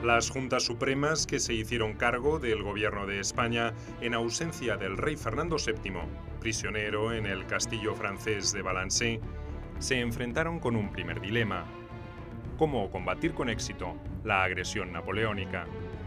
Las juntas supremas que se hicieron cargo del gobierno de España en ausencia del rey Fernando VII, prisionero en el castillo francés de Valençay, se enfrentaron con un primer dilema: cómo combatir con éxito la agresión napoleónica.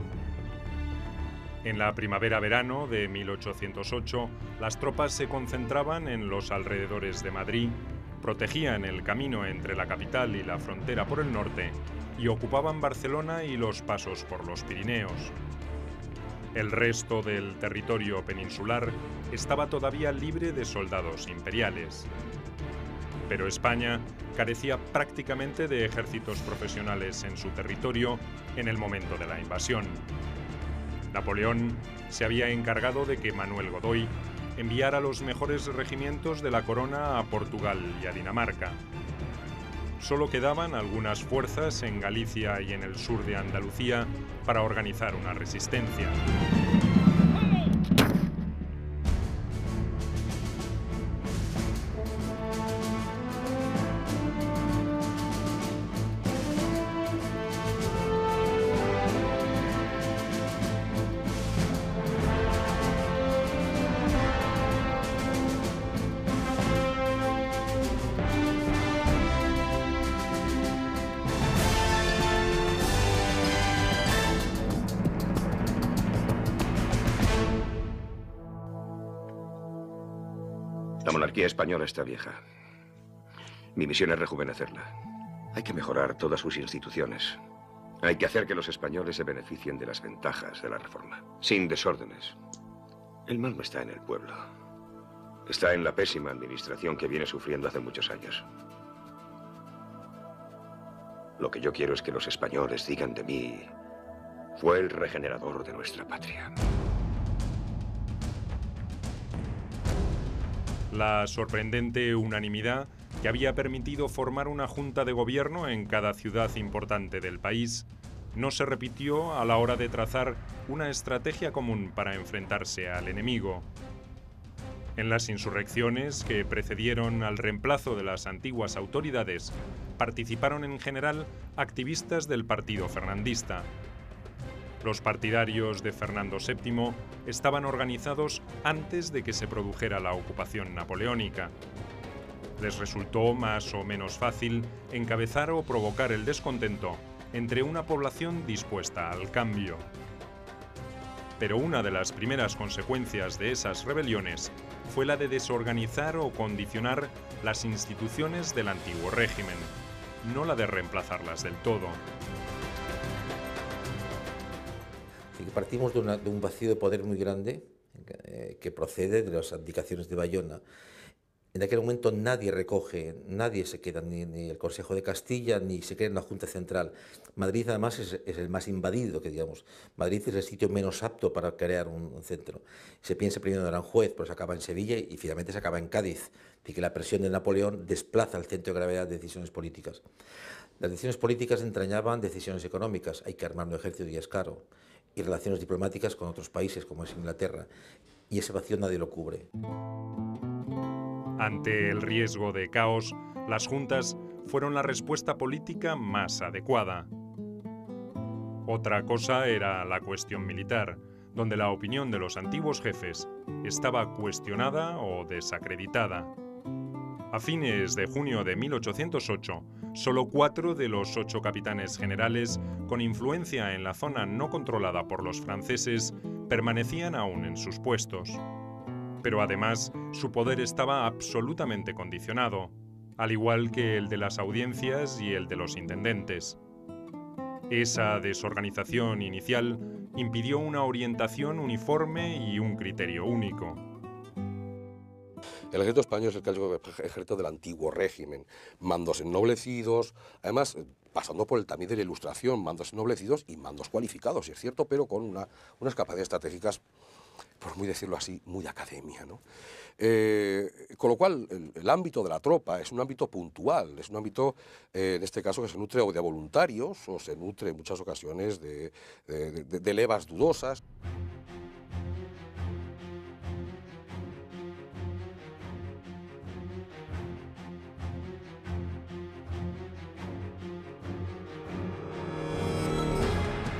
En la primavera-verano de 1808, las tropas se concentraban en los alrededores de Madrid, protegían el camino entre la capital y la frontera por el norte y ocupaban Barcelona y los pasos por los Pirineos. El resto del territorio peninsular estaba todavía libre de soldados imperiales. Pero España carecía prácticamente de ejércitos profesionales en su territorio en el momento de la invasión. Napoleón se había encargado de que Manuel Godoy enviara los mejores regimientos de la corona a Portugal y a Dinamarca. Solo quedaban algunas fuerzas en Galicia y en el sur de Andalucía para organizar una resistencia. La monarquía española está vieja. Mi misión es rejuvenecerla. Hay que mejorar todas sus instituciones. Hay que hacer que los españoles se beneficien de las ventajas de la reforma, sin desórdenes. El mal no está en el pueblo. Está en la pésima administración que viene sufriendo hace muchos años. Lo que yo quiero es que los españoles digan de mí: fue el regenerador de nuestra patria. La sorprendente unanimidad que había permitido formar una junta de gobierno en cada ciudad importante del país no se repitió a la hora de trazar una estrategia común para enfrentarse al enemigo. En las insurrecciones que precedieron al reemplazo de las antiguas autoridades, participaron en general activistas del partido fernandista. Los partidarios de Fernando VII estaban organizados antes de que se produjera la ocupación napoleónica. Les resultó más o menos fácil encabezar o provocar el descontento entre una población dispuesta al cambio. Pero una de las primeras consecuencias de esas rebeliones fue la de desorganizar o condicionar las instituciones del antiguo régimen, no la de reemplazarlas del todo. Partimos de un vacío de poder muy grande que procede de las abdicaciones de Bayona. En aquel momento nadie se queda, ni el Consejo de Castilla, ni se queda en la Junta Central. Madrid, además, es el más invadido, que digamos. Madrid es el sitio menos apto para crear un centro. Se piensa primero en Aranjuez, pero se acaba en Sevilla y finalmente se acaba en Cádiz. Así que la presión de Napoleón desplaza el centro de gravedad de decisiones políticas. Las decisiones políticas entrañaban decisiones económicas. Hay que armar un ejército y es caro. Y relaciones diplomáticas con otros países, como es Inglaterra. Y ese vacío nadie lo cubre. Ante el riesgo de caos, las juntas fueron la respuesta política más adecuada. Otra cosa era la cuestión militar, donde la opinión de los antiguos jefes estaba cuestionada o desacreditada. A fines de junio de 1808, solo 4 de los 8 capitanes generales con influencia en la zona no controlada por los franceses permanecían aún en sus puestos. Pero además, su poder estaba absolutamente condicionado, al igual que el de las audiencias y el de los intendentes. Esa desorganización inicial impidió una orientación uniforme y un criterio único. El ejército español es el ejército del antiguo régimen, mandos ennoblecidos, además pasando por el tamiz de la Ilustración, mandos ennoblecidos y mandos cualificados, es cierto, pero con unas capacidades estratégicas, por muy decirlo así, muy de academia, ¿no? Con lo cual, el ámbito de la tropa es un ámbito puntual, es un ámbito, en este caso, que se nutre o de voluntarios o se nutre en muchas ocasiones de levas dudosas.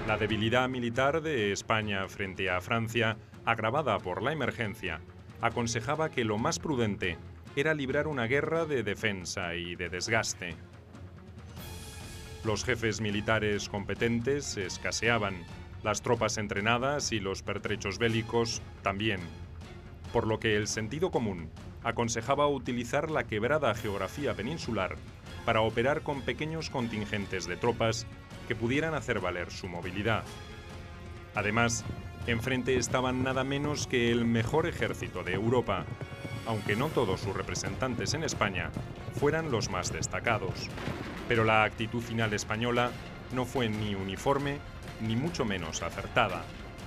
La debilidad militar de España frente a Francia, agravada por la emergencia, aconsejaba que lo más prudente era librar una guerra de defensa y de desgaste. Los jefes militares competentes escaseaban, las tropas entrenadas y los pertrechos bélicos también, por lo que el sentido común aconsejaba utilizar la quebrada geografía peninsular para operar con pequeños contingentes de tropas que pudieran hacer valer su movilidad. Además, enfrente estaban nada menos que el mejor ejército de Europa, aunque no todos sus representantes en España fueran los más destacados. Pero la actitud final española no fue ni uniforme ni mucho menos acertada.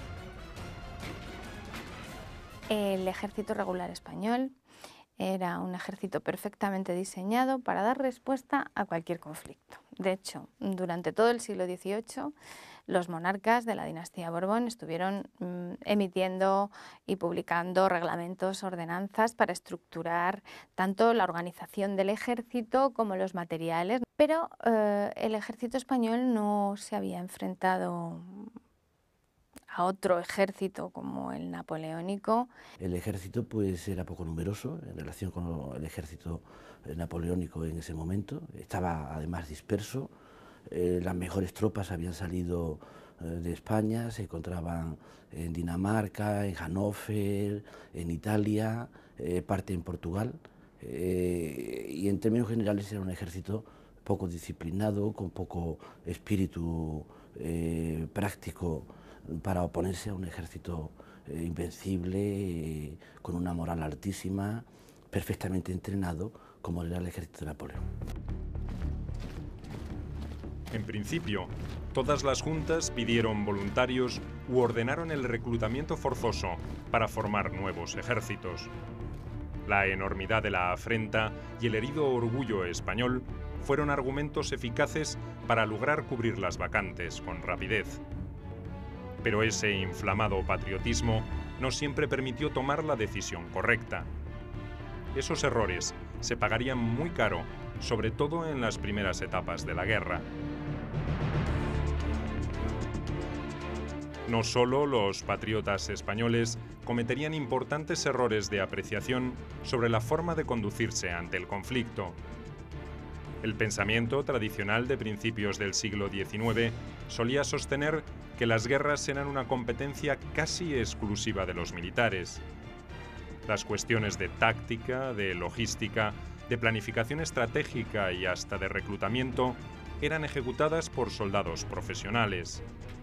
El ejército regular español era un ejército perfectamente diseñado para dar respuesta a cualquier conflicto. De hecho, durante todo el siglo XVIII, los monarcas de la dinastía Borbón estuvieron emitiendo y publicando reglamentos, ordenanzas para estructurar tanto la organización del ejército como los materiales. Pero el ejército español no se había enfrentado a otro ejército como el napoleónico. El ejército pues era poco numeroso en relación con el ejército napoleónico en ese momento, estaba además disperso, las mejores tropas habían salido de España, se encontraban en Dinamarca, en Hannover, en Italia, parte en Portugal, y en términos generales era un ejército poco disciplinado, con poco espíritu práctico para oponerse a un ejército invencible, con una moral altísima, perfectamente entrenado, como era el ejército de Napoleón. En principio, todas las juntas pidieron voluntarios u ordenaron el reclutamiento forzoso para formar nuevos ejércitos. La enormidad de la afrenta y el herido orgullo español fueron argumentos eficaces para lograr cubrir las vacantes con rapidez. Pero ese inflamado patriotismo no siempre permitió tomar la decisión correcta. Esos errores se pagarían muy caro, sobre todo en las primeras etapas de la guerra. No solo los patriotas españoles cometerían importantes errores de apreciación sobre la forma de conducirse ante el conflicto. El pensamiento tradicional de principios del siglo XIX solía sostener que las guerras eran una competencia casi exclusiva de los militares. Las cuestiones de táctica, de logística, de planificación estratégica y hasta de reclutamiento eran ejecutadas por soldados profesionales.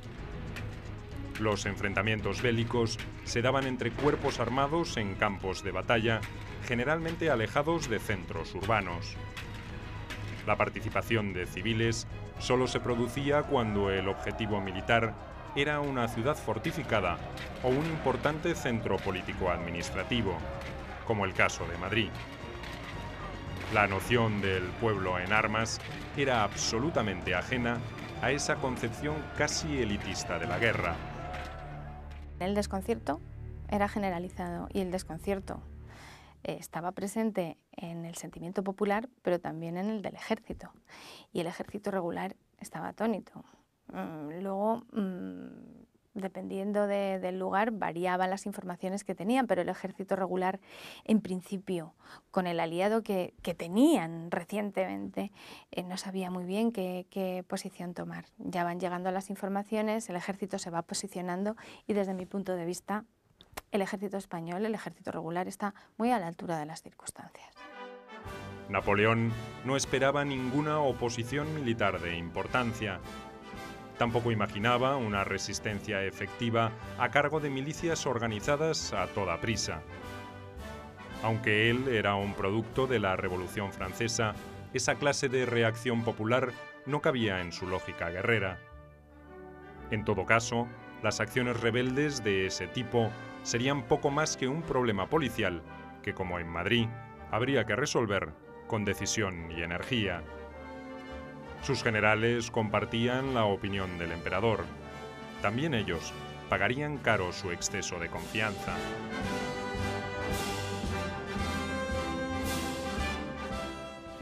Los enfrentamientos bélicos se daban entre cuerpos armados en campos de batalla, generalmente alejados de centros urbanos. La participación de civiles solo se producía cuando el objetivo militar era una ciudad fortificada o un importante centro político-administrativo, como el caso de Madrid. La noción del pueblo en armas era absolutamente ajena a esa concepción casi elitista de la guerra. El desconcierto era generalizado y el desconcierto estaba presente en el sentimiento popular, pero también en el del ejército. Y el ejército regular estaba atónito. Luego, dependiendo del lugar, variaban las informaciones que tenían, pero el ejército regular, en principio, con el aliado que tenían recientemente, no sabía muy bien qué posición tomar. Ya van llegando las informaciones, el ejército se va posicionando y desde mi punto de vista, el ejército español, el ejército regular, está muy a la altura de las circunstancias. Napoleón no esperaba ninguna oposición militar de importancia. Tampoco imaginaba una resistencia efectiva a cargo de milicias organizadas a toda prisa. Aunque él era un producto de la Revolución Francesa, esa clase de reacción popular no cabía en su lógica guerrera. En todo caso, las acciones rebeldes de ese tipo serían poco más que un problema policial que, como en Madrid, habría que resolver con decisión y energía. Sus generales compartían la opinión del emperador. También ellos pagarían caro su exceso de confianza.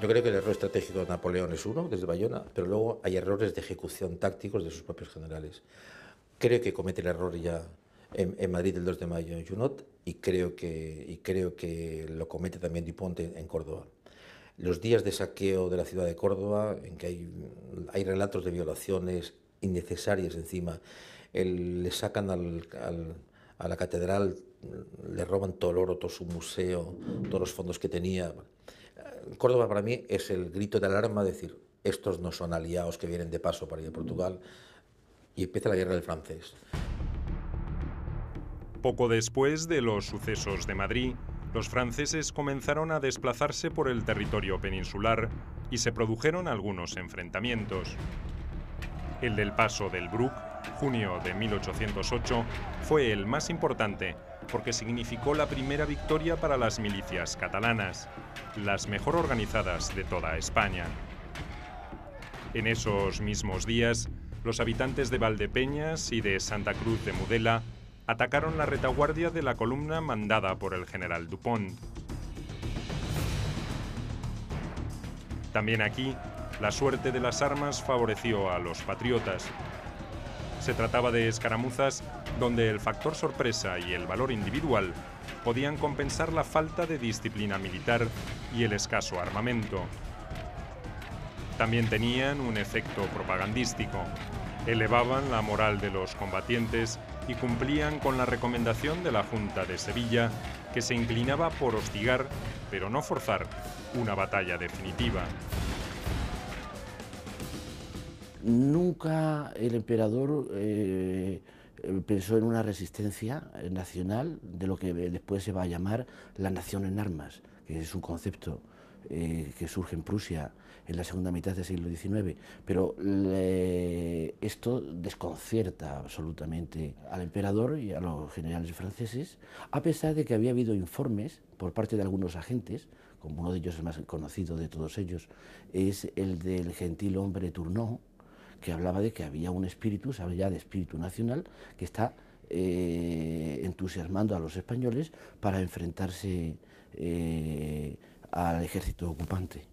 Yo creo que el error estratégico de Napoleón es uno, desde Bayona, pero luego hay errores de ejecución tácticos de sus propios generales. Creo que comete el error ya en Madrid el 2 de mayo en Junot y creo que lo comete también Dupont en Córdoba. Los días de saqueo de la ciudad de Córdoba, en que hay relatos de violaciones innecesarias encima, le sacan a la catedral, le roban todo el oro, todo su museo, todos los fondos que tenía. Córdoba para mí es el grito de alarma de decir, estos no son aliados que vienen de paso para ir a Portugal, y empieza la guerra del francés. Poco después de los sucesos de Madrid, los franceses comenzaron a desplazarse por el territorio peninsular y se produjeron algunos enfrentamientos. El del paso del Bruc, junio de 1808, fue el más importante porque significó la primera victoria para las milicias catalanas, las mejor organizadas de toda España. En esos mismos días, los habitantes de Valdepeñas y de Santa Cruz de Mudela atacaron la retaguardia de la columna mandada por el general Dupont. También aquí, la suerte de las armas favoreció a los patriotas. Se trataba de escaramuzas donde el factor sorpresa y el valor individual podían compensar la falta de disciplina militar y el escaso armamento. También tenían un efecto propagandístico. Elevaban la moral de los combatientes y cumplían con la recomendación de la Junta de Sevilla, que se inclinaba por hostigar, pero no forzar, una batalla definitiva. Nunca el emperador pensó en una resistencia nacional de lo que después se va a llamar la nación en armas, que es un concepto que surge en Prusia en la segunda mitad del siglo XIX, pero esto desconcierta absolutamente al emperador y a los generales franceses, a pesar de que había habido informes por parte de algunos agentes, como uno de ellos, el más conocido de todos ellos, es el del gentilhombre Tournon, que hablaba de que había un espíritu, se habla ya de espíritu nacional, que está entusiasmando a los españoles para enfrentarse al ejército ocupante.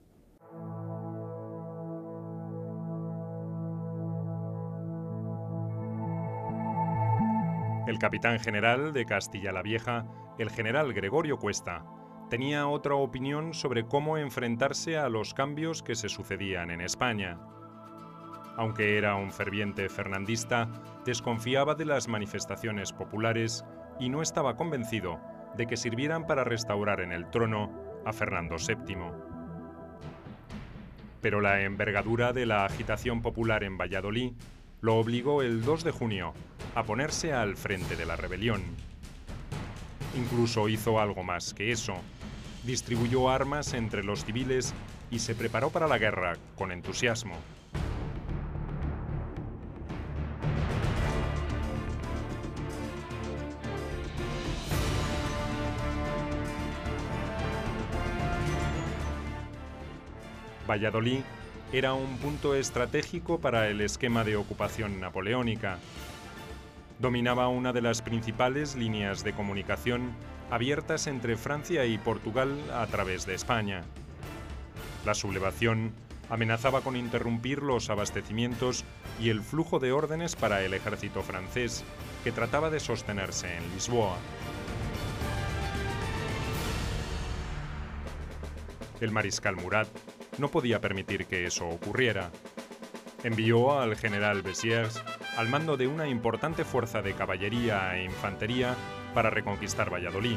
El capitán general de Castilla la Vieja, el general Gregorio Cuesta, tenía otra opinión sobre cómo enfrentarse a los cambios que se sucedían en España. Aunque era un ferviente fernandista, desconfiaba de las manifestaciones populares y no estaba convencido de que sirvieran para restaurar en el trono a Fernando VII. Pero la envergadura de la agitación popular en Valladolid lo obligó el 2 de junio a ponerse al frente de la rebelión. Incluso hizo algo más que eso. Distribuyó armas entre los civiles y se preparó para la guerra con entusiasmo. Valladolid era un punto estratégico para el esquema de ocupación napoleónica. Dominaba una de las principales líneas de comunicación abiertas entre Francia y Portugal a través de España. La sublevación amenazaba con interrumpir los abastecimientos y el flujo de órdenes para el ejército francés, que trataba de sostenerse en Lisboa. El mariscal Murat no podía permitir que eso ocurriera. Envió al general Bessières al mando de una importante fuerza de caballería e infantería para reconquistar Valladolid.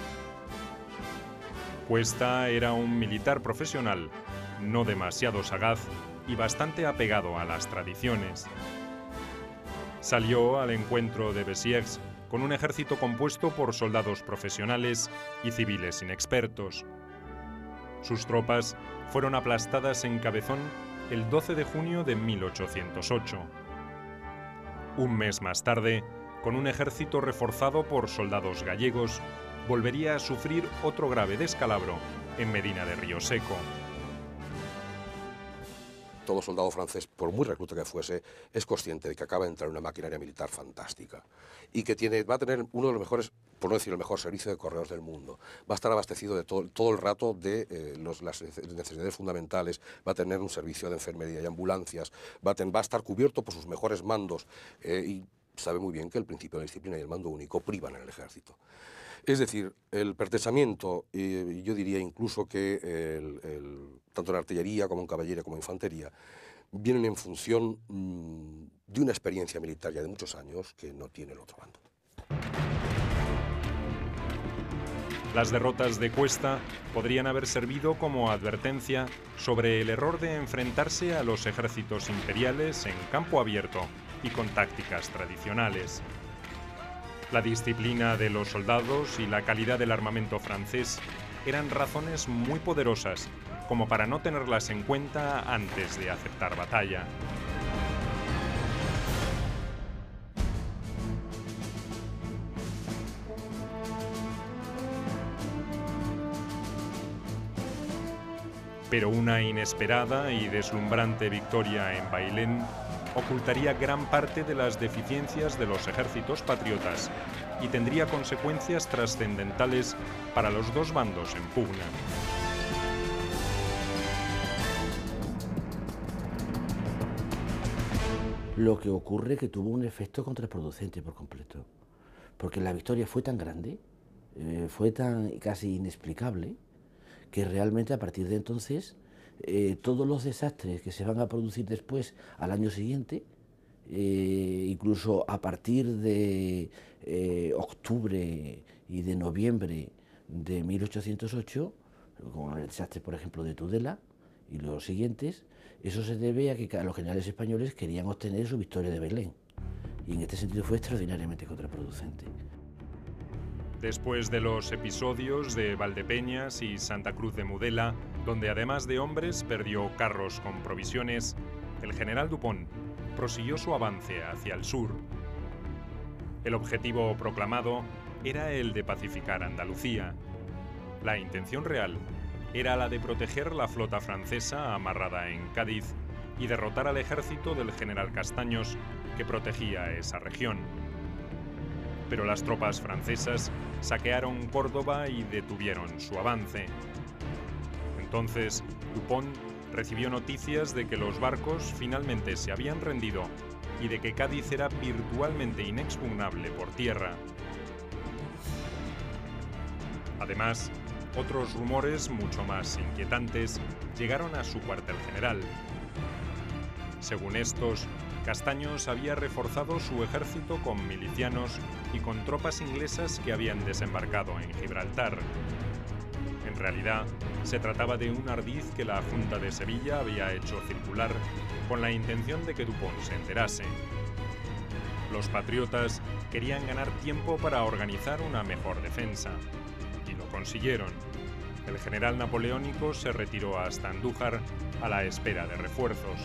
Cuesta era un militar profesional, no demasiado sagaz y bastante apegado a las tradiciones. Salió al encuentro de Bessières con un ejército compuesto por soldados profesionales y civiles inexpertos. Sus tropas fueron aplastadas en Cabezón el 12 de junio de 1808. Un mes más tarde, con un ejército reforzado por soldados gallegos, volvería a sufrir otro grave descalabro en Medina de Río Seco. todo soldado francés, por muy recluta que fuese, es consciente de que acaba de entrar en una maquinaria militar fantástica y que va a tener uno de los mejores, por no decir el mejor servicio de correos del mundo. Va a estar abastecido de todo el rato de las necesidades fundamentales, va a tener un servicio de enfermería y ambulancias, va a estar cubierto por sus mejores mandos y sabe muy bien que el principio de la disciplina y el mando único privan en el ejército. Es decir, el pertrechamiento, yo diría incluso que tanto en artillería como en caballería como en infantería, vienen en función de una experiencia militar ya de muchos años que no tiene el otro bando. Las derrotas de Cuesta podrían haber servido como advertencia sobre el error de enfrentarse a los ejércitos imperiales en campo abierto y con tácticas tradicionales. La disciplina de los soldados y la calidad del armamento francés eran razones muy poderosas como para no tenerlas en cuenta antes de aceptar batalla. Pero una inesperada y deslumbrante victoria en Bailén ocultaría gran parte de las deficiencias de los ejércitos patriotas y tendría consecuencias trascendentales para los dos bandos en pugna. Lo que ocurre es que tuvo un efecto contraproducente por completo, porque la victoria fue tan grande, fue tan casi inexplicable, que realmente a partir de entonces todos los desastres que se van a producir después al año siguiente, incluso a partir de octubre y de noviembre de 1808, con el desastre, por ejemplo, de Tudela y los siguientes, eso se debe a que los generales españoles querían obtener su victoria de Bailén, y en este sentido fue extraordinariamente contraproducente. Después de los episodios de Valdepeñas y Santa Cruz de Mudela, donde además de hombres perdió carros con provisiones, el general Dupont prosiguió su avance hacia el sur. El objetivo proclamado era el de pacificar Andalucía. La intención real era la de proteger la flota francesa amarrada en Cádiz y derrotar al ejército del general Castaños, que protegía esa región. Pero las tropas francesas saquearon Córdoba y detuvieron su avance. Entonces, Dupont recibió noticias de que los barcos finalmente se habían rendido y de que Cádiz era virtualmente inexpugnable por tierra. Además, otros rumores mucho más inquietantes llegaron a su cuartel general. Según estos, Castaños había reforzado su ejército con milicianos y con tropas inglesas que habían desembarcado en Gibraltar. En realidad, se trataba de un ardid que la Junta de Sevilla había hecho circular con la intención de que Dupont se enterase. Los patriotas querían ganar tiempo para organizar una mejor defensa, y lo consiguieron. El general napoleónico se retiró hasta Andújar a la espera de refuerzos.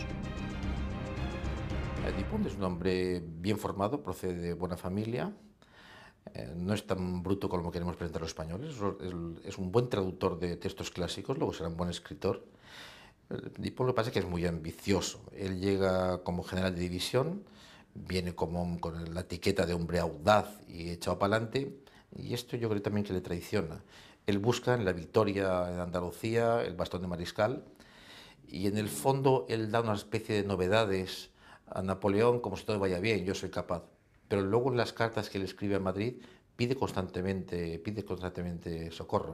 Dupont es un hombre bien formado, procede de buena familia, no es tan bruto como queremos presentar los españoles, es un buen traductor de textos clásicos, luego será un buen escritor. Dupont lo que pasa es que es muy ambicioso. Él llega como general de división, viene con la etiqueta de hombre audaz y echado para adelante, y esto yo creo también que le traiciona. Él busca en la victoria en Andalucía el bastón de mariscal, y en el fondo él da una especie de novedades a Napoleón como si todo vaya bien, yo soy capaz. Pero luego en las cartas que le escribe a Madrid pide constantemente socorro.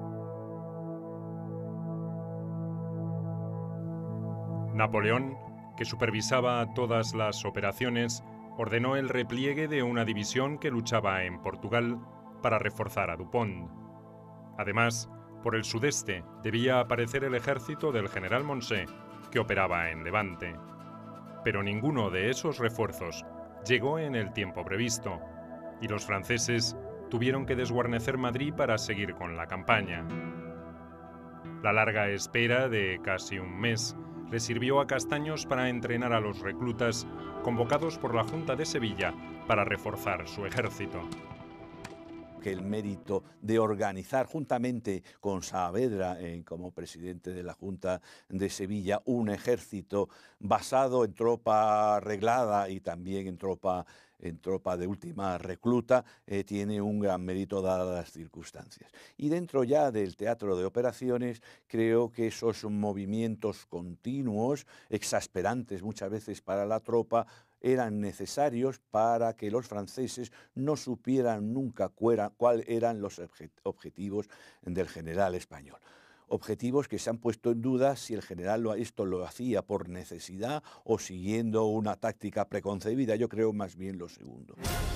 Napoleón, que supervisaba todas las operaciones, ordenó el repliegue de una división que luchaba en Portugal para reforzar a Dupont. Además, por el sudeste debía aparecer el ejército del general Moncey, que operaba en Levante. Pero ninguno de esos refuerzos llegó en el tiempo previsto, y los franceses tuvieron que desguarnecer Madrid para seguir con la campaña. La larga espera de casi un mes le sirvió a Castaños para entrenar a los reclutas convocados por la Junta de Sevilla para reforzar su ejército. que el mérito de organizar juntamente con Saavedra como presidente de la Junta de Sevilla un ejército basado en tropa reglada y también en tropa de última recluta, tiene un gran mérito dadas las circunstancias. Y dentro ya del teatro de operaciones, creo que esos movimientos continuos, exasperantes muchas veces para la tropa, eran necesarios para que los franceses no supieran nunca cuáles eran los objetivos del general español. Objetivos que se han puesto en duda si el general esto lo hacía por necesidad o siguiendo una táctica preconcebida. Yo creo más bien lo segundo.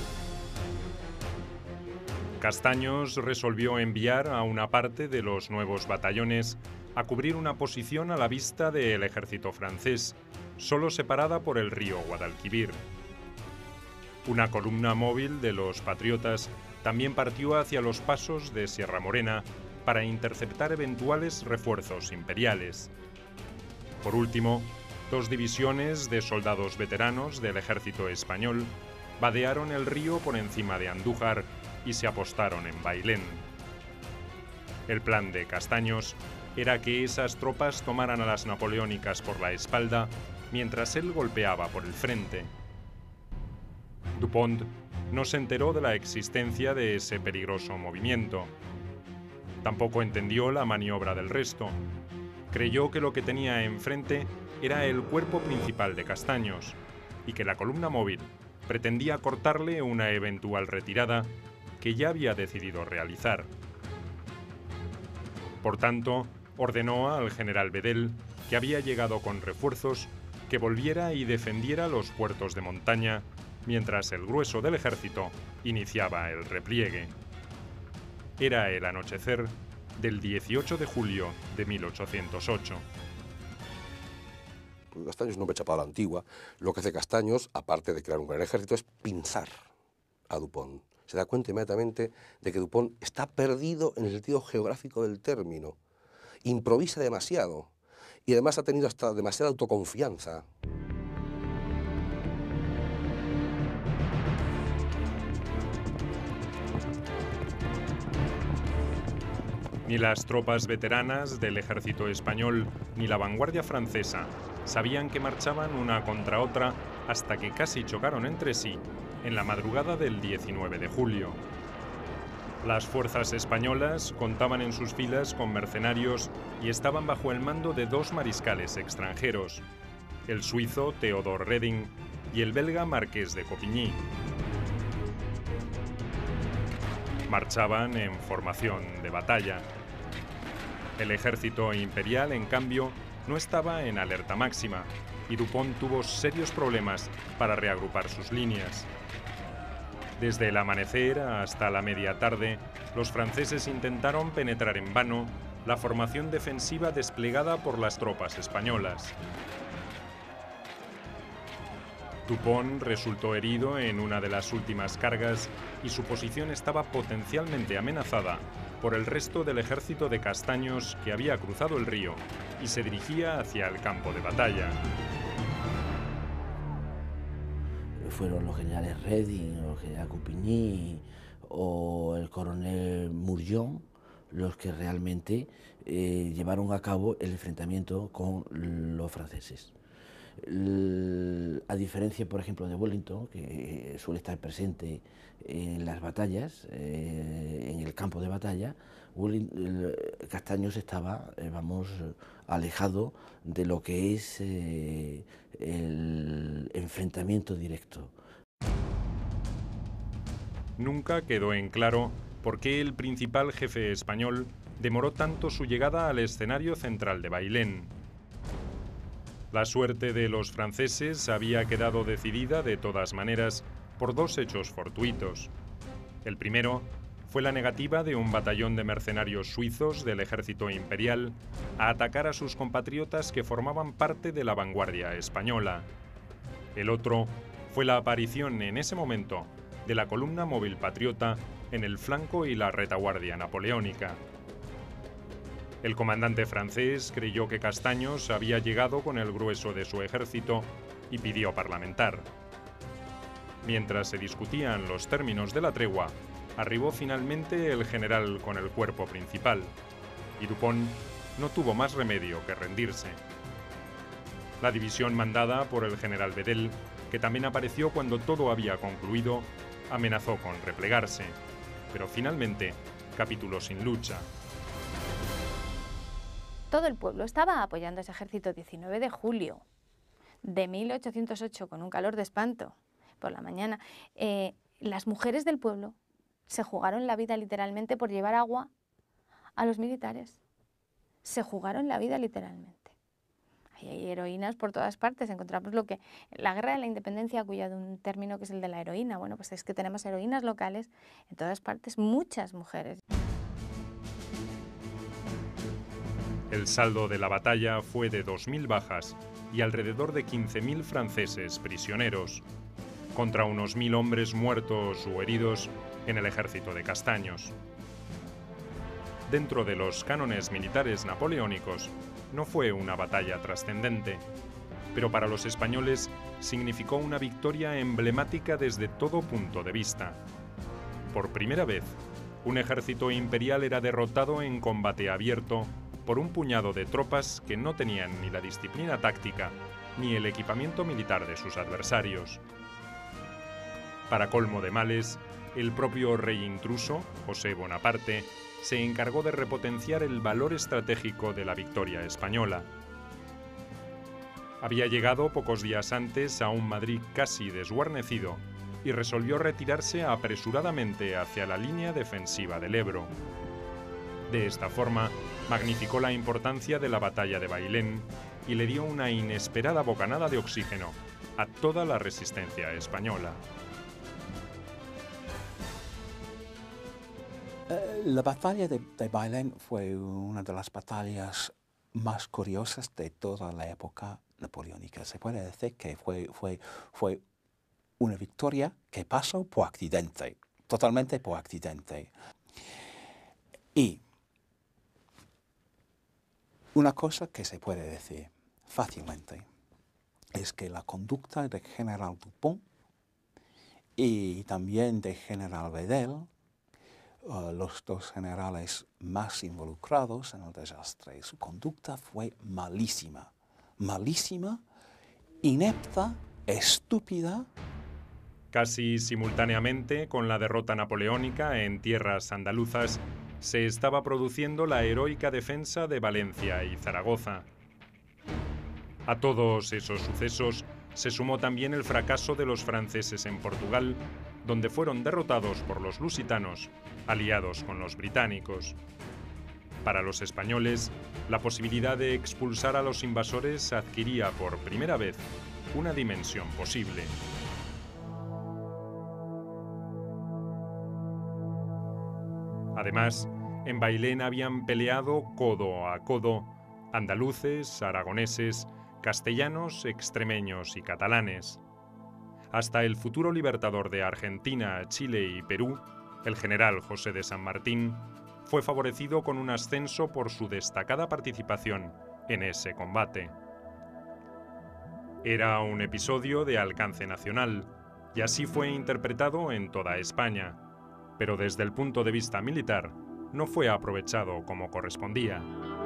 Castaños resolvió enviar a una parte de los nuevos batallones a cubrir una posición a la vista del ejército francés, solo separada por el río Guadalquivir. Una columna móvil de los patriotas también partió hacia los pasos de Sierra Morena para interceptar eventuales refuerzos imperiales. Por último, 2 divisiones de soldados veteranos del ejército español vadearon el río por encima de Andújar y se apostaron en Bailén. El plan de Castaños era que esas tropas tomaran a las napoleónicas por la espalda mientras él golpeaba por el frente. Dupont no se enteró de la existencia de ese peligroso movimiento. Tampoco entendió la maniobra del resto. Creyó que lo que tenía enfrente era el cuerpo principal de Castaños y que la columna móvil pretendía cortarle una eventual retirada que ya había decidido realizar. Por tanto, ordenó al general Bedel, que había llegado con refuerzos, que volviera y defendiera los puertos de montaña, mientras el grueso del ejército iniciaba el repliegue. Era el anochecer del 18 de julio de 1808. Castaños no me echaba a la antigua. Lo que hace Castaños, aparte de crear un gran ejército, es pinzar a Dupont. Se da cuenta inmediatamente de que Dupont está perdido en el sentido geográfico del término. Improvisa demasiado y además ha tenido hasta demasiada autoconfianza. Ni las tropas veteranas del ejército español ni la vanguardia francesa sabían que marchaban una contra otra hasta que casi chocaron entre sí en la madrugada del 19 de julio. Las fuerzas españolas contaban en sus filas con mercenarios y estaban bajo el mando de 2 mariscales extranjeros, el suizo Theodor Reding y el belga Marqués de Coupigny. Marchaban en formación de batalla. El ejército imperial, en cambio, no estaba en alerta máxima y Dupont tuvo serios problemas para reagrupar sus líneas. Desde el amanecer hasta la media tarde, los franceses intentaron penetrar en vano la formación defensiva desplegada por las tropas españolas. Dupont resultó herido en una de las últimas cargas y su posición estaba potencialmente amenazada por el resto del ejército de Castaños que había cruzado el río y se dirigía hacia el campo de batalla. Fueron los generales Reding, el general Coupigny o el coronel Mourgeon los que realmente llevaron a cabo el enfrentamiento con los franceses. A diferencia, por ejemplo, de Wellington, que suele estar presente en las batallas, en el campo de batalla, Castaños estaba, alejado de lo que es el enfrentamiento directo. Nunca quedó en claro por qué el principal jefe español demoró tanto su llegada al escenario central de Bailén. La suerte de los franceses había quedado decidida de todas maneras por 2 hechos fortuitos. El primero fue la negativa de un batallón de mercenarios suizos del ejército imperial a atacar a sus compatriotas que formaban parte de la vanguardia española. El otro fue la aparición en ese momento de la columna móvil patriota en el flanco y la retaguardia napoleónica. El comandante francés creyó que Castaños había llegado con el grueso de su ejército y pidió parlamentar. Mientras se discutían los términos de la tregua, arribó finalmente el general con el cuerpo principal, y Dupont no tuvo más remedio que rendirse. La división mandada por el general Bedel, que también apareció cuando todo había concluido, amenazó con replegarse, pero finalmente capituló sin lucha. Todo el pueblo estaba apoyando a ese ejército 19 de julio de 1808 con un calor de espanto por la mañana. Las mujeres del pueblo se jugaron la vida literalmente por llevar agua a los militares. Se jugaron la vida literalmente. Hay heroínas por todas partes. Encontramos la guerra de la independencia ha acuñado un término que es el de la heroína. Bueno, pues es que tenemos heroínas locales en todas partes, muchas mujeres. El saldo de la batalla fue de 2.000 bajas y alrededor de 15.000 franceses prisioneros, contra unos 1.000 hombres muertos o heridos en el ejército de Castaños. Dentro de los cánones militares napoleónicos, no fue una batalla trascendente, pero para los españoles significó una victoria emblemática desde todo punto de vista. Por primera vez, un ejército imperial era derrotado en combate abierto por un puñado de tropas que no tenían ni la disciplina táctica ni el equipamiento militar de sus adversarios. Para colmo de males, el propio rey intruso, José Bonaparte, se encargó de repotenciar el valor estratégico de la victoria española. Había llegado pocos días antes a un Madrid casi desguarnecido y resolvió retirarse apresuradamente hacia la línea defensiva del Ebro. De esta forma, magnificó la importancia de la batalla de Bailén y le dio una inesperada bocanada de oxígeno a toda la resistencia española. La batalla de Bailén fue una de las batallas más curiosas de toda la época napoleónica. Se puede decir que fue una victoria que pasó por accidente, totalmente por accidente. Y una cosa que se puede decir fácilmente es que la conducta de general Dupont y también de general Bedel, los dos generales más involucrados en el desastre, su conducta fue malísima, malísima, inepta, estúpida. Casi simultáneamente con la derrota napoleónica en tierras andaluzas, se estaba produciendo la heroica defensa de Valencia y Zaragoza. A todos esos sucesos se sumó también el fracaso de los franceses en Portugal, donde fueron derrotados por los lusitanos, aliados con los británicos. Para los españoles, la posibilidad de expulsar a los invasores adquiría por primera vez una dimensión posible. Además, en Bailén habían peleado codo a codo andaluces, aragoneses, castellanos, extremeños y catalanes. Hasta el futuro libertador de Argentina, Chile y Perú, el general José de San Martín, fue favorecido con un ascenso por su destacada participación en ese combate. Era un episodio de alcance nacional, y así fue interpretado en toda España, pero desde el punto de vista militar no fue aprovechado como correspondía.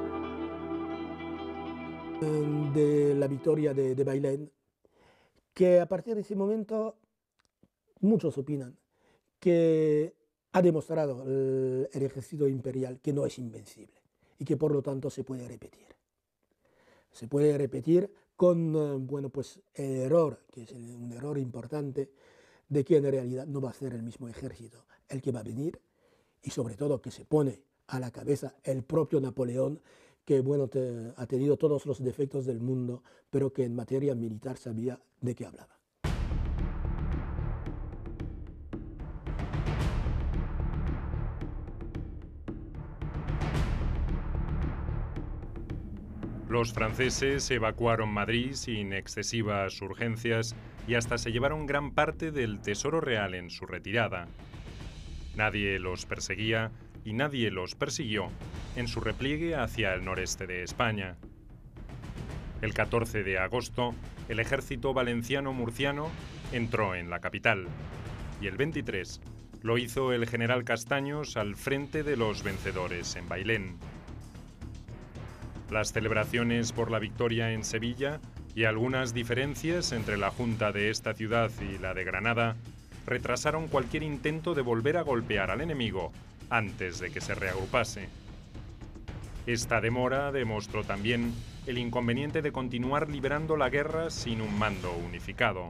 De la victoria de Bailén, que a partir de ese momento muchos opinan que ha demostrado el ejército imperial que no es invencible y que por lo tanto se puede repetir. Se puede repetir con bueno, pues el error, que es un error importante, de que en realidad no va a ser el mismo ejército el que va a venir, y sobre todo que se pone a la cabeza el propio Napoleón, que bueno, ha tenido todos los defectos del mundo, pero que en materia militar sabía de qué hablaba. Los franceses evacuaron Madrid sin excesivas urgencias y hasta se llevaron gran parte del tesoro real en su retirada. Nadie los perseguía y nadie los persiguió en su repliegue hacia el noreste de España. El 14 de agosto, el ejército valenciano-murciano entró en la capital y el 23 Lo hizo el general Castaños al frente de los vencedores en Bailén. Las celebraciones por la victoria en Sevilla y algunas diferencias entre la Junta de esta ciudad y la de Granada retrasaron cualquier intento de volver a golpear al enemigo antes de que se reagrupase. Esta demora demostró también el inconveniente de continuar librando la guerra sin un mando unificado.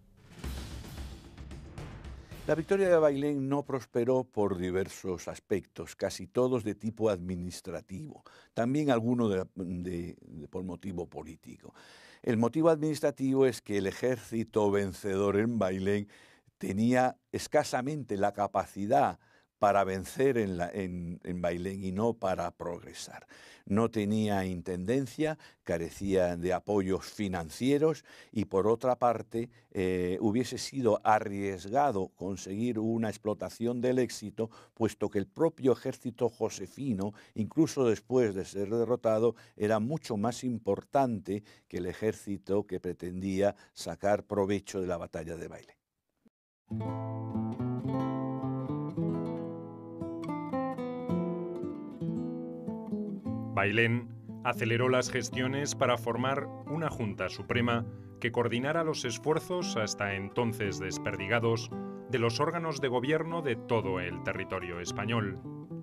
La victoria de Bailén no prosperó por diversos aspectos, casi todos de tipo administrativo, también algunos por motivo político. El motivo administrativo es que el ejército vencedor en Bailén tenía escasamente la capacidad para vencer en Bailén y no para progresar. No tenía intendencia, carecía de apoyos financieros y por otra parte hubiese sido arriesgado conseguir una explotación del éxito, puesto que el propio ejército josefino, incluso después de ser derrotado, era mucho más importante que el ejército que pretendía sacar provecho de la batalla de Bailén. Bailén aceleró las gestiones para formar una Junta Suprema que coordinara los esfuerzos, hasta entonces desperdigados, de los órganos de gobierno de todo el territorio español.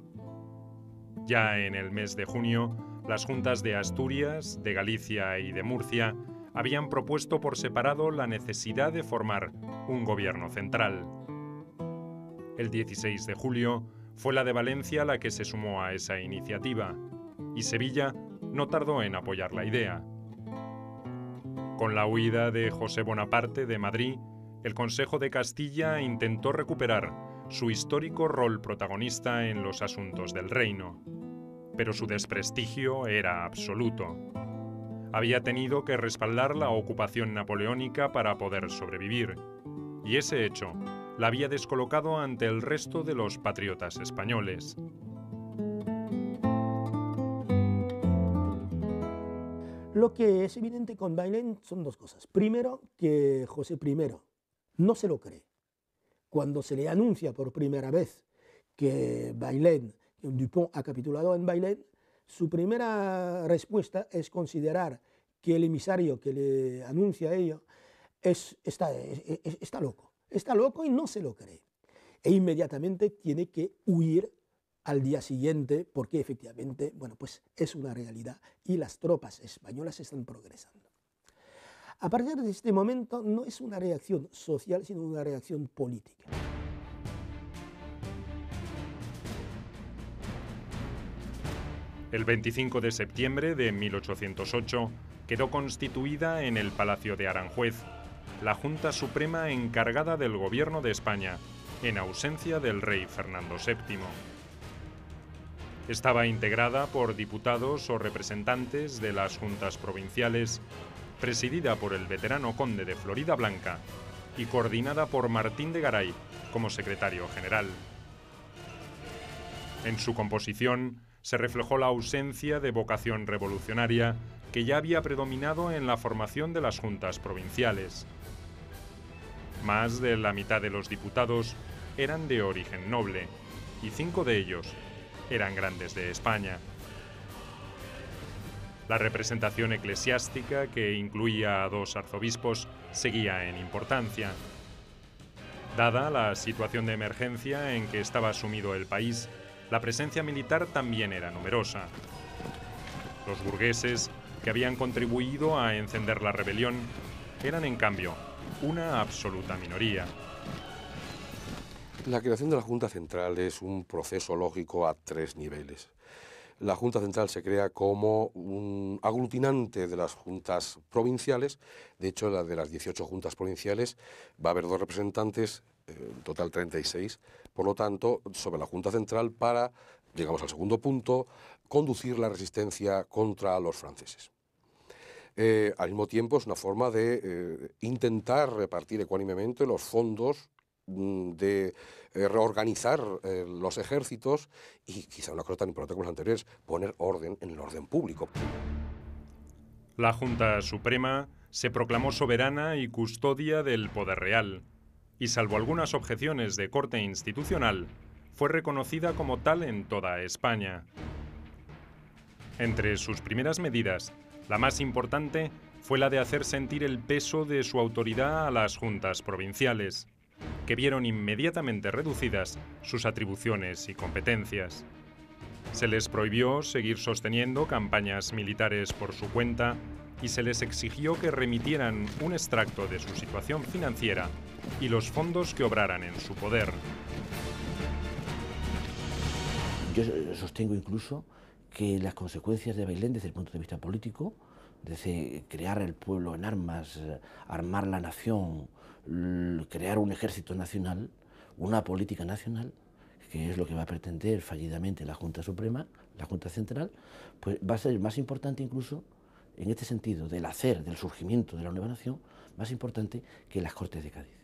Ya en el mes de junio, las juntas de Asturias, de Galicia y de Murcia habían propuesto por separado la necesidad de formar un gobierno central. El 16 de julio fue la de Valencia la que se sumó a esa iniciativa, y Sevilla no tardó en apoyar la idea. Con la huida de José Bonaparte de Madrid, el Consejo de Castilla intentó recuperar su histórico rol protagonista en los asuntos del reino, pero su desprestigio era absoluto. Había tenido que respaldar la ocupación napoleónica para poder sobrevivir, y ese hecho la había descolocado ante el resto de los patriotas españoles. Lo que es evidente con Bailén son dos cosas. Primero, que José I no se lo cree. Cuando se le anuncia por primera vez que Bailén, Dupont ha capitulado en Bailén, su primera respuesta es considerar que el emisario que le anuncia ello está loco y no se lo cree. E inmediatamente tiene que huir al día siguiente, porque efectivamente, bueno, pues es una realidad y las tropas españolas están progresando. A partir de este momento no es una reacción social, sino una reacción política. El 25 de septiembre de 1808 quedó constituida en el Palacio de Aranjuez la Junta Suprema encargada del gobierno de España, en ausencia del rey Fernando VII. Estaba integrada por diputados o representantes de las juntas provinciales, presidida por el veterano conde de Floridablanca y coordinada por Martín de Garay como secretario general. En su composición se reflejó la ausencia de vocación revolucionaria que ya había predominado en la formación de las juntas provinciales. Más de la mitad de los diputados eran de origen noble y 5 de ellos eran grandes de España. La representación eclesiástica, que incluía a 2 arzobispos, seguía en importancia. Dada la situación de emergencia en que estaba sumido el país, la presencia militar también era numerosa. Los burgueses, que habían contribuido a encender la rebelión, eran en cambio una absoluta minoría. La creación de la Junta Central es un proceso lógico a 3 niveles. La Junta Central se crea como un aglutinante de las juntas provinciales. De hecho, la de las 18 juntas provinciales va a haber 2 representantes, en total 36. Por lo tanto, sobre la Junta Central para, llegamos al segundo punto, conducir la resistencia contra los franceses. Al mismo tiempo, es una forma de intentar repartir ecuánimemente los fondos, de reorganizar los ejércitos y, quizá una cosa tan importante como las anteriores, poner orden en el orden público. La Junta Suprema se proclamó soberana y custodia del poder real, y salvo algunas objeciones de corte institucional, fue reconocida como tal en toda España. Entre sus primeras medidas, la más importante fue la de hacer sentir el peso de su autoridad a las juntas provinciales, que vieron inmediatamente reducidas sus atribuciones y competencias. Se les prohibió seguir sosteniendo campañas militares por su cuenta y se les exigió que remitieran un extracto de su situación financiera y los fondos que obraran en su poder. Yo sostengo incluso que las consecuencias de Bailén desde el punto de vista político, desde crear el pueblo en armas, armar la nación, crear un ejército nacional, una política nacional, que es lo que va a pretender fallidamente la Junta Suprema, la Junta Central, pues va a ser más importante incluso, en este sentido, del hacer, del surgimiento de la nueva nación, más importante que las Cortes de Cádiz.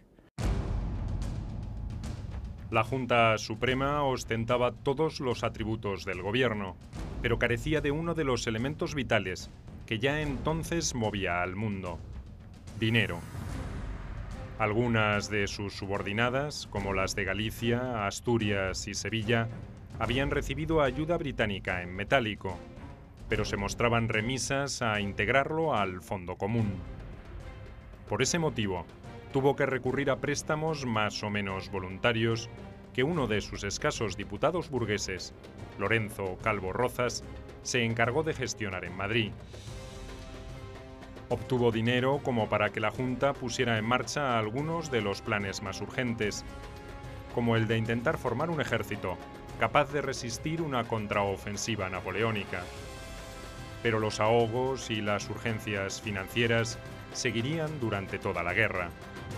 La Junta Suprema ostentaba todos los atributos del gobierno, pero carecía de uno de los elementos vitales que ya entonces movía al mundo: dinero. Algunas de sus subordinadas, como las de Galicia, Asturias y Sevilla, habían recibido ayuda británica en metálico, pero se mostraban remisas a integrarlo al fondo común. Por ese motivo, tuvo que recurrir a préstamos más o menos voluntarios que uno de sus escasos diputados burgueses, Lorenzo Calvo Rozas, se encargó de gestionar en Madrid. Obtuvo dinero como para que la Junta pusiera en marcha algunos de los planes más urgentes, como el de intentar formar un ejército capaz de resistir una contraofensiva napoleónica. Pero los ahogos y las urgencias financieras seguirían durante toda la guerra.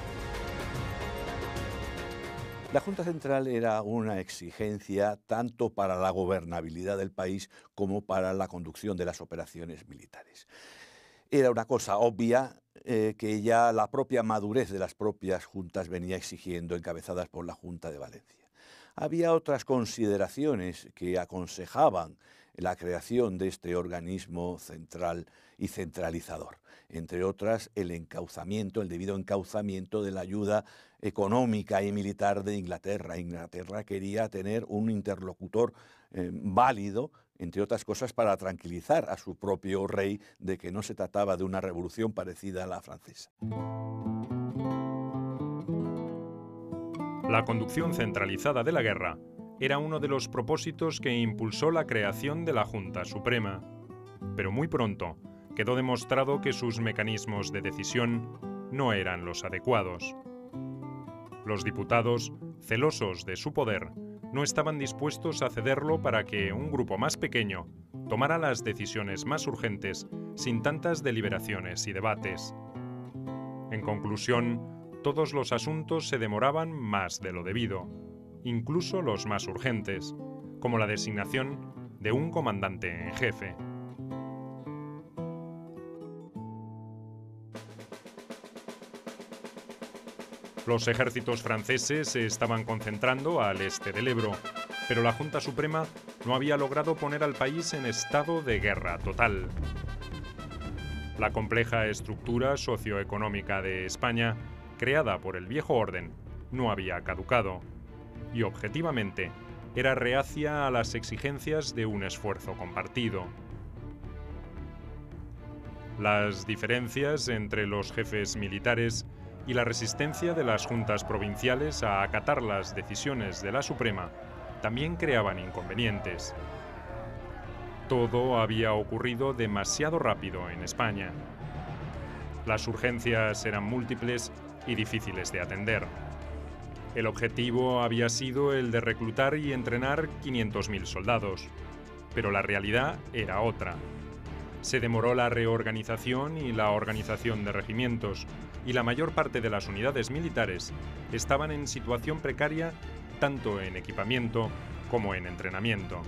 La Junta Central era una exigencia tanto para la gobernabilidad del país como para la conducción de las operaciones militares. Era una cosa obvia que ya la propia madurez de las propias juntas venía exigiendo, encabezadas por la Junta de Valencia. Había otras consideraciones que aconsejaban la creación de este organismo central y centralizador, entre otras el encauzamiento, el debido encauzamiento de la ayuda económica y militar de Inglaterra. Inglaterra quería tener un interlocutor válido, entre otras cosas, para tranquilizar a su propio rey de que no se trataba de una revolución parecida a la francesa. La conducción centralizada de la guerra era uno de los propósitos que impulsó la creación de la Junta Suprema, pero muy pronto quedó demostrado que sus mecanismos de decisión no eran los adecuados. Los diputados, celosos de su poder, no estaban dispuestos a cederlo para que un grupo más pequeño tomara las decisiones más urgentes sin tantas deliberaciones y debates. En conclusión, todos los asuntos se demoraban más de lo debido, incluso los más urgentes, como la designación de un comandante en jefe. Los ejércitos franceses se estaban concentrando al este del Ebro, pero la Junta Suprema no había logrado poner al país en estado de guerra total. La compleja estructura socioeconómica de España, creada por el viejo orden, no había caducado y, objetivamente, era reacia a las exigencias de un esfuerzo compartido. Las diferencias entre los jefes militares y la resistencia de las juntas provinciales a acatar las decisiones de la Suprema también creaban inconvenientes. Todo había ocurrido demasiado rápido en España. Las urgencias eran múltiples y difíciles de atender. El objetivo había sido el de reclutar y entrenar 500.000 soldados, pero la realidad era otra. Se demoró la reorganización y la organización de regimientos, y la mayor parte de las unidades militares estaban en situación precaria tanto en equipamiento como en entrenamiento.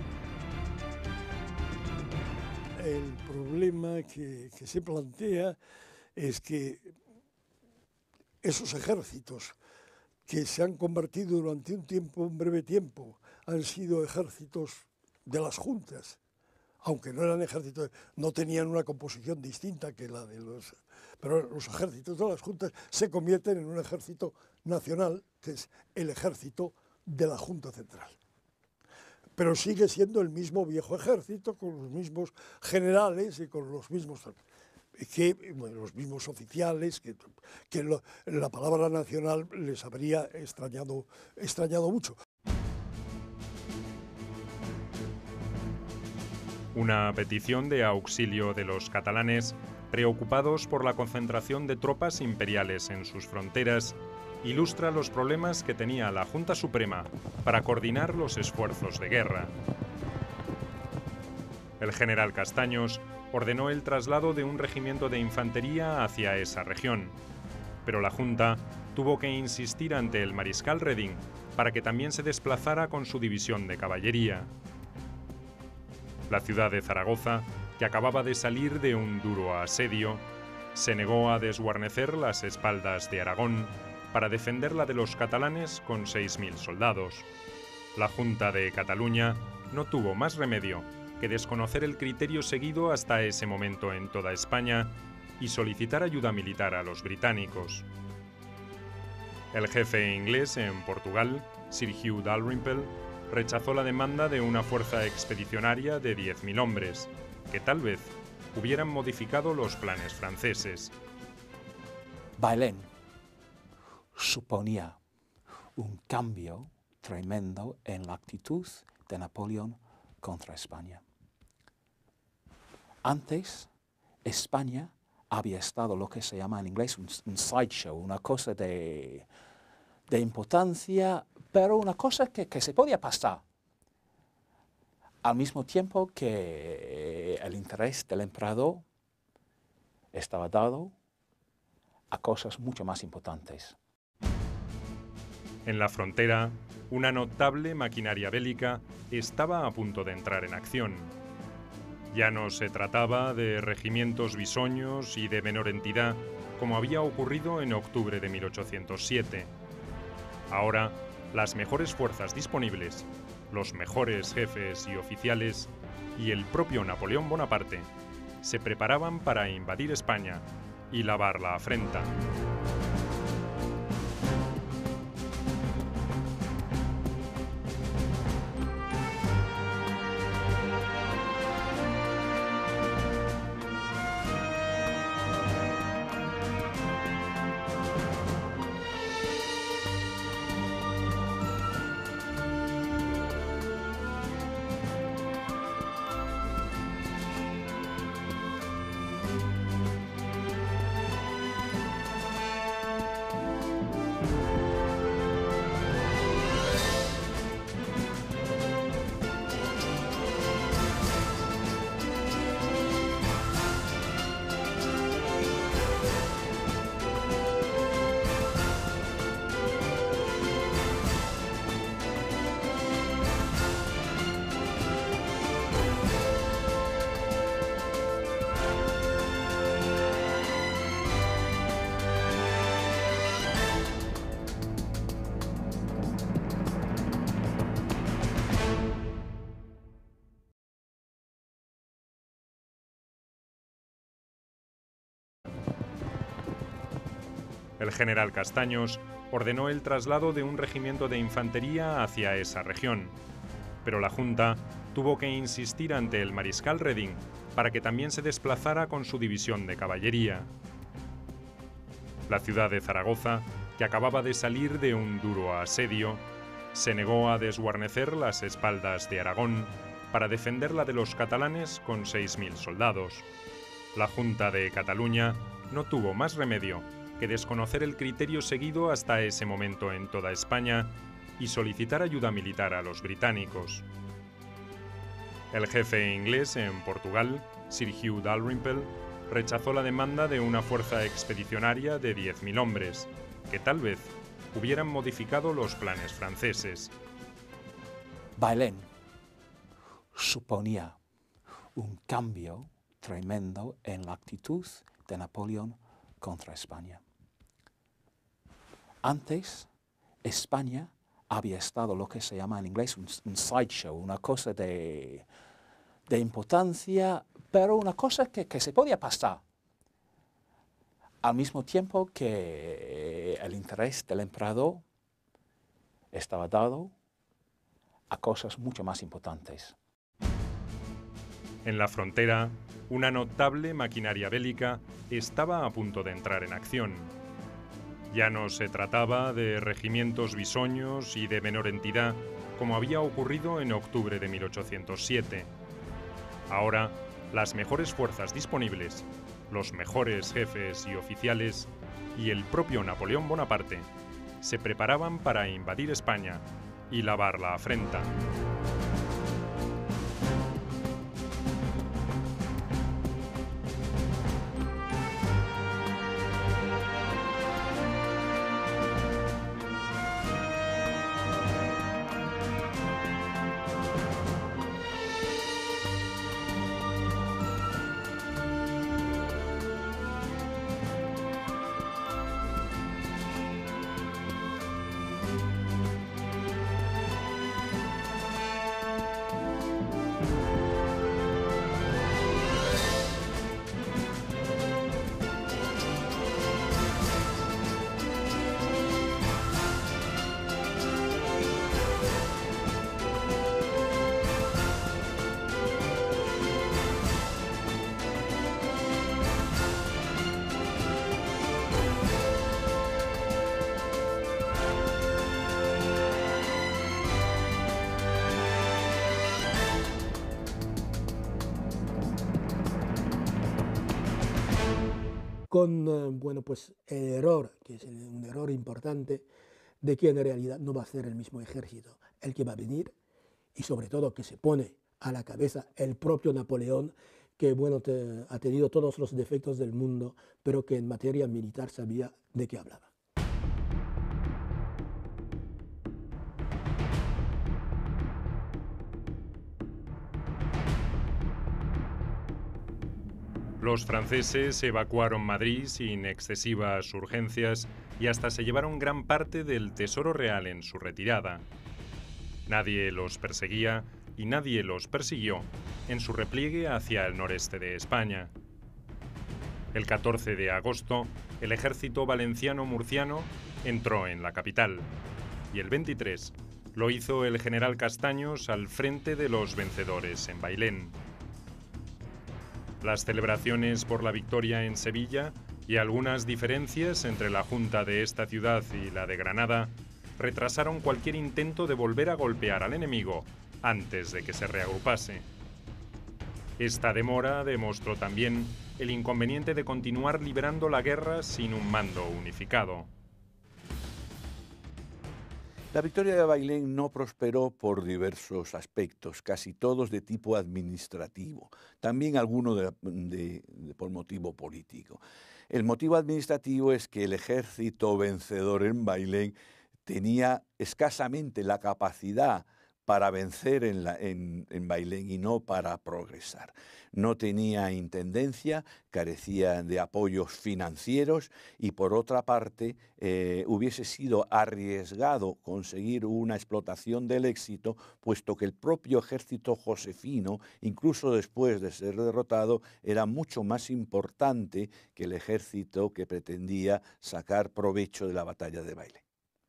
El problema que se plantea es que esos ejércitos que se han convertido durante un breve tiempo, han sido ejércitos de las juntas, aunque no eran ejércitos, no tenían una composición distinta que la de los... Pero los ejércitos de las juntas se convierten en un ejército nacional, que es el ejército de la Junta Central. Pero sigue siendo el mismo viejo ejército, con los mismos generales y con los mismos... los mismos oficiales, la palabra nacional les habría extrañado mucho. Una petición de auxilio de los catalanes, preocupados por la concentración de tropas imperiales en sus fronteras, ilustra los problemas que tenía la Junta Suprema para coordinar los esfuerzos de guerra. El general Castaños ordenó el traslado de un regimiento de infantería hacia esa región, pero la Junta tuvo que insistir ante el mariscal Reding para que también se desplazara con su división de caballería. La ciudad de Zaragoza, que acababa de salir de un duro asedio, se negó a desguarnecer las espaldas de Aragón para defenderla de los catalanes con 6.000 soldados. La Junta de Cataluña no tuvo más remedio que desconocer el criterio seguido hasta ese momento en toda España y solicitar ayuda militar a los británicos. El jefe inglés en Portugal, Sir Hugh Dalrymple, rechazó la demanda de una fuerza expedicionaria de 10.000 hombres, que tal vez hubieran modificado los planes franceses. Bailén suponía un cambio tremendo en la actitud de Napoleón contra España. Antes, España había estado lo que se llama en inglés un sideshow, una cosa de importancia, pero una cosa que se podía pasar. Al mismo tiempo que el interés del emperador estaba dado a cosas mucho más importantes. En la frontera, una notable maquinaria bélica estaba a punto de entrar en acción. Ya no se trataba de regimientos bisoños y de menor entidad, como había ocurrido en octubre de 1807. Ahora, las mejores fuerzas disponibles, los mejores jefes y oficiales y el propio Napoleón Bonaparte se preparaban para invadir España y lavar la afrenta. El general Castaños ordenó el traslado de un regimiento de infantería hacia esa región, pero la Junta tuvo que insistir ante el mariscal Reding para que también se desplazara con su división de caballería. La ciudad de Zaragoza, que acababa de salir de un duro asedio, se negó a desguarnecer las espaldas de Aragón para defenderla de los catalanes con 6.000 soldados. La Junta de Cataluña no tuvo más remedio que desconocer el criterio seguido hasta ese momento en toda España y solicitar ayuda militar a los británicos. El jefe inglés en Portugal, Sir Hugh Dalrymple, rechazó la demanda de una fuerza expedicionaria de 10.000 hombres, que tal vez hubieran modificado los planes franceses. Bailén suponía un cambio tremendo en la actitud de Napoleón contra España. Antes, España había estado lo que se llama en inglés un sideshow, una cosa de de importancia, pero una cosa que se podía pasar, al mismo tiempo que el interés del emperador estaba dado a cosas mucho más importantes. En la frontera, una notable maquinaria bélica estaba a punto de entrar en acción. Ya no se trataba de regimientos bisoños y de menor entidad, como había ocurrido en octubre de 1807. Ahora, las mejores fuerzas disponibles, los mejores jefes y oficiales y el propio Napoleón Bonaparte se preparaban para invadir España y lavar la afrenta. Con bueno, pues el error, que es un error importante, de que en realidad no va a ser el mismo ejército el que va a venir, y sobre todo que se pone a la cabeza el propio Napoleón, que bueno, ha tenido todos los defectos del mundo, pero que en materia militar sabía de qué hablaba. Los franceses evacuaron Madrid sin excesivas urgencias y hasta se llevaron gran parte del tesoro real en su retirada. Nadie los perseguía y nadie los persiguió en su repliegue hacia el noreste de España. El 14 de agosto, el ejército valenciano-murciano entró en la capital y el 23 lo hizo el general Castaños al frente de los vencedores en Bailén. Las celebraciones por la victoria en Sevilla y algunas diferencias entre la Junta de esta ciudad y la de Granada retrasaron cualquier intento de volver a golpear al enemigo antes de que se reagrupase. Esta demora demostró también el inconveniente de continuar librando la guerra sin un mando unificado. La victoria de Bailén no prosperó por diversos aspectos, casi todos de tipo administrativo, también algunos por motivo político. El motivo administrativo es que el ejército vencedor en Bailén tenía escasamente la capacidad para vencer en Bailén y no para progresar. No tenía intendencia, carecía de apoyos financieros y por otra parte hubiese sido arriesgado conseguir una explotación del éxito, puesto que el propio ejército josefino, incluso después de ser derrotado, era mucho más importante que el ejército que pretendía sacar provecho de la batalla de Bailén.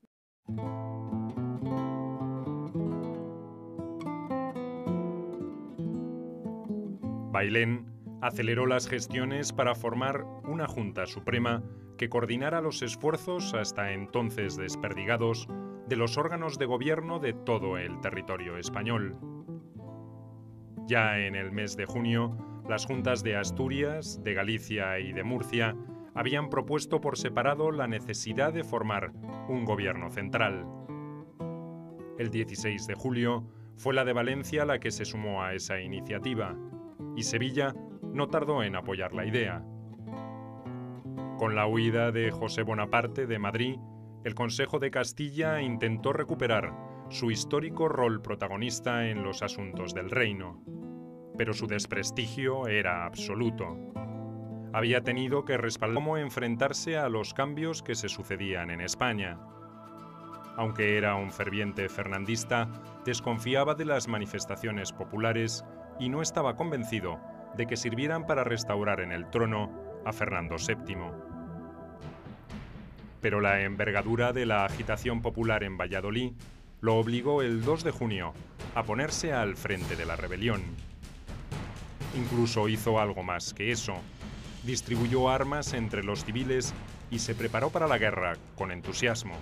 Bailén aceleró las gestiones para formar una Junta Suprema que coordinara los esfuerzos hasta entonces desperdigados de los órganos de gobierno de todo el territorio español. Ya en el mes de junio, las juntas de Asturias, de Galicia y de Murcia habían propuesto por separado la necesidad de formar un gobierno central. El 16 de julio fue la de Valencia la que se sumó a esa iniciativa, y Sevilla no tardó en apoyar la idea. Con la huida de José Bonaparte de Madrid, el Consejo de Castilla intentó recuperar su histórico rol protagonista en los asuntos del reino, pero su desprestigio era absoluto. Había tenido que respaldar cómo enfrentarse a los cambios que se sucedían en España. Aunque era un ferviente fernandista, desconfiaba de las manifestaciones populares y no estaba convencido de que sirvieran para restaurar en el trono a Fernando VII. Pero la envergadura de la agitación popular en Valladolid lo obligó el 2 de junio a ponerse al frente de la rebelión. Incluso hizo algo más que eso. Distribuyó armas entre los civiles y se preparó para la guerra con entusiasmo.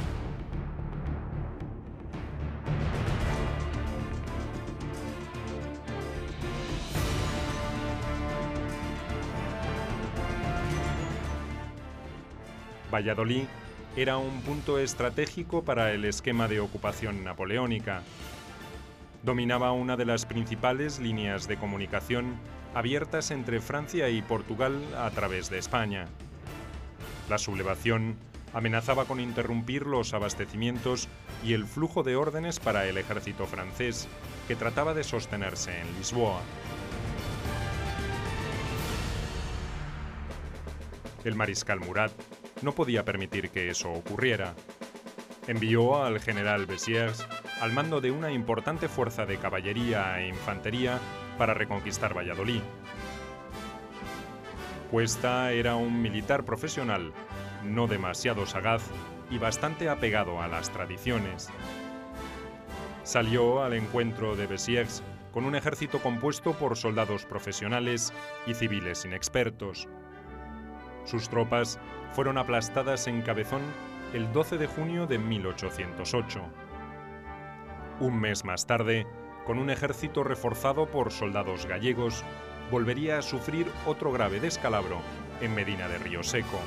Valladolid era un punto estratégico para el esquema de ocupación napoleónica. Dominaba una de las principales líneas de comunicación abiertas entre Francia y Portugal a través de España. La sublevación amenazaba con interrumpir los abastecimientos y el flujo de órdenes para el ejército francés, que trataba de sostenerse en Lisboa. El mariscal Murat no podía permitir que eso ocurriera. Envió al general Bessières al mando de una importante fuerza de caballería e infantería para reconquistar Valladolid. Cuesta era un militar profesional, no demasiado sagaz y bastante apegado a las tradiciones. Salió al encuentro de Bessières con un ejército compuesto por soldados profesionales y civiles inexpertos. Sus tropas fueron aplastadas en Cabezón el 12 de junio de 1808. Un mes más tarde, con un ejército reforzado por soldados gallegos, volvería a sufrir otro grave descalabro en Medina de Río Seco.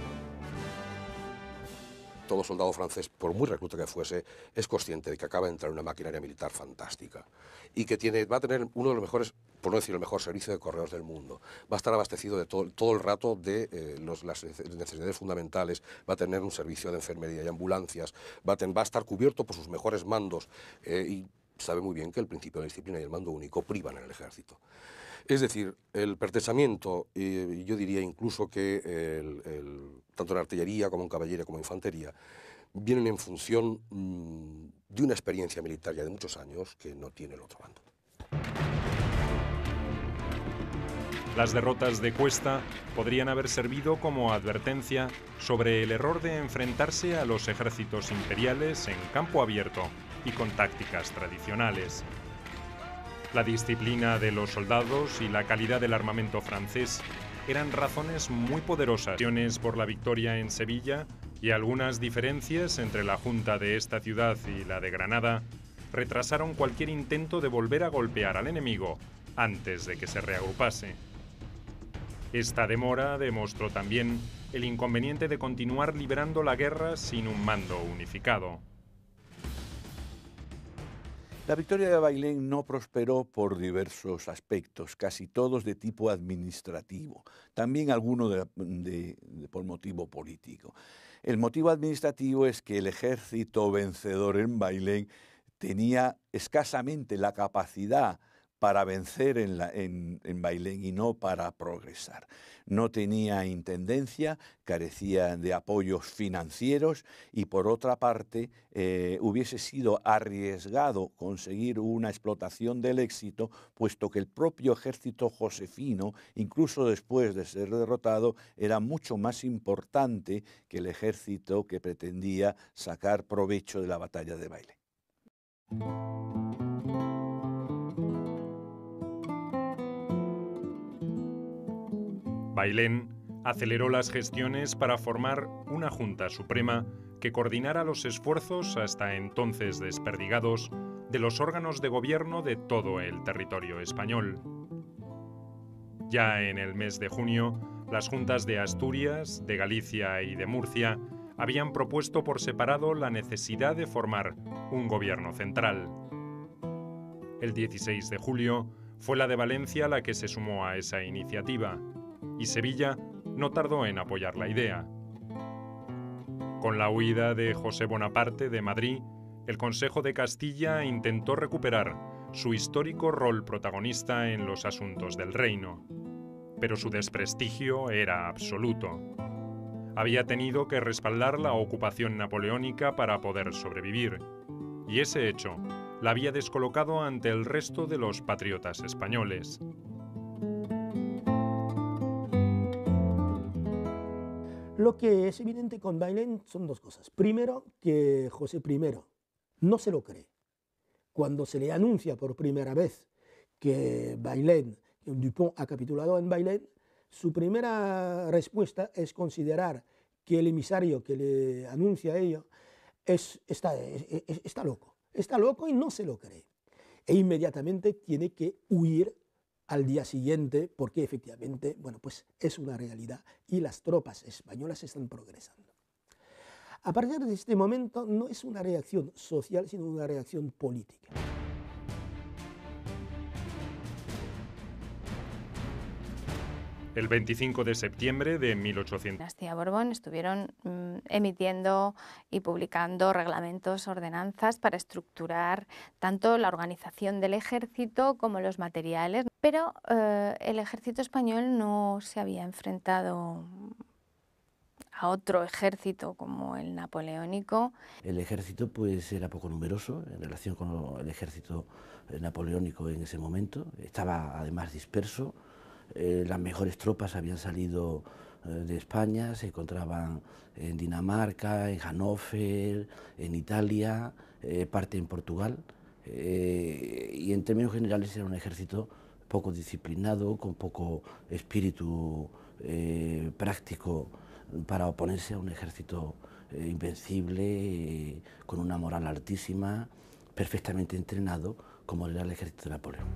Todo soldado francés, por muy recluta que fuese, es consciente de que acaba de entrar en una maquinaria militar fantástica y que va a tener uno de los mejores, por no decir el mejor, servicio de correos del mundo. Va a estar abastecido de todo el rato de las necesidades fundamentales, va a tener un servicio de enfermería y ambulancias, va a estar cubierto por sus mejores mandos y sabe muy bien que el principio de la disciplina y el mando único privan en el ejército. Es decir, el pertrechamiento, yo diría incluso que tanto en artillería como en caballería como en infantería, vienen en función de una experiencia militar ya de muchos años que no tiene el otro bando. Las derrotas de Cuesta podrían haber servido como advertencia sobre el error de enfrentarse a los ejércitos imperiales en campo abierto y con tácticas tradicionales. La disciplina de los soldados y la calidad del armamento francés eran razones muy poderosas por la victoria en Sevilla, y algunas diferencias entre la junta de esta ciudad y la de Granada retrasaron cualquier intento de volver a golpear al enemigo antes de que se reagrupase. Esta demora demostró también el inconveniente de continuar librando la guerra sin un mando unificado. La victoria de Bailén no prosperó por diversos aspectos, casi todos de tipo administrativo, también algunos por motivo político. El motivo administrativo es que el ejército vencedor en Bailén tenía escasamente la capacidad para vencer en Bailén y no para progresar. No tenía intendencia, carecía de apoyos financieros y, por otra parte, hubiese sido arriesgado conseguir una explotación del éxito, puesto que el propio ejército josefino, incluso después de ser derrotado, era mucho más importante que el ejército que pretendía sacar provecho de la batalla de Bailén. Bailén aceleró las gestiones para formar una Junta Suprema que coordinara los esfuerzos, hasta entonces desperdigados, de los órganos de gobierno de todo el territorio español. Ya en el mes de junio, las juntas de Asturias, de Galicia y de Murcia habían propuesto por separado la necesidad de formar un gobierno central. El 16 de julio fue la de Valencia la que se sumó a esa iniciativa, y Sevilla no tardó en apoyar la idea. Con la huida de José Bonaparte de Madrid, el Consejo de Castilla intentó recuperar su histórico rol protagonista en los asuntos del reino, pero su desprestigio era absoluto. Había tenido que respaldar la ocupación napoleónica para poder sobrevivir, y ese hecho la había descolocado ante el resto de los patriotas españoles. Lo que es evidente con Bailén son dos cosas. Primero, que José I no se lo cree. Cuando se le anuncia por primera vez que Dupont ha capitulado en Bailén, su primera respuesta es considerar que el emisario que le anuncia ello está loco y no se lo cree. E inmediatamente tiene que huir al día siguiente porque efectivamente, bueno, pues es una realidad y las tropas españolas están progresando. A partir de este momento no es una reacción social, sino una reacción política. El 25 de septiembre de 1800. La dinastía Borbón estuvieron emitiendo y publicando reglamentos, ordenanzas para estructurar tanto la organización del ejército como los materiales, pero el ejército español no se había enfrentado a otro ejército como el napoleónico. El ejército pues era poco numeroso en relación con el ejército napoleónico en ese momento, estaba además disperso. Las mejores tropas habían salido de España, se encontraban en Dinamarca, en Hannover, en Italia, parte en Portugal, y en términos generales era un ejército poco disciplinado, con poco espíritu práctico para oponerse a un ejército invencible, con una moral altísima, perfectamente entrenado, como era el ejército de Napoleón.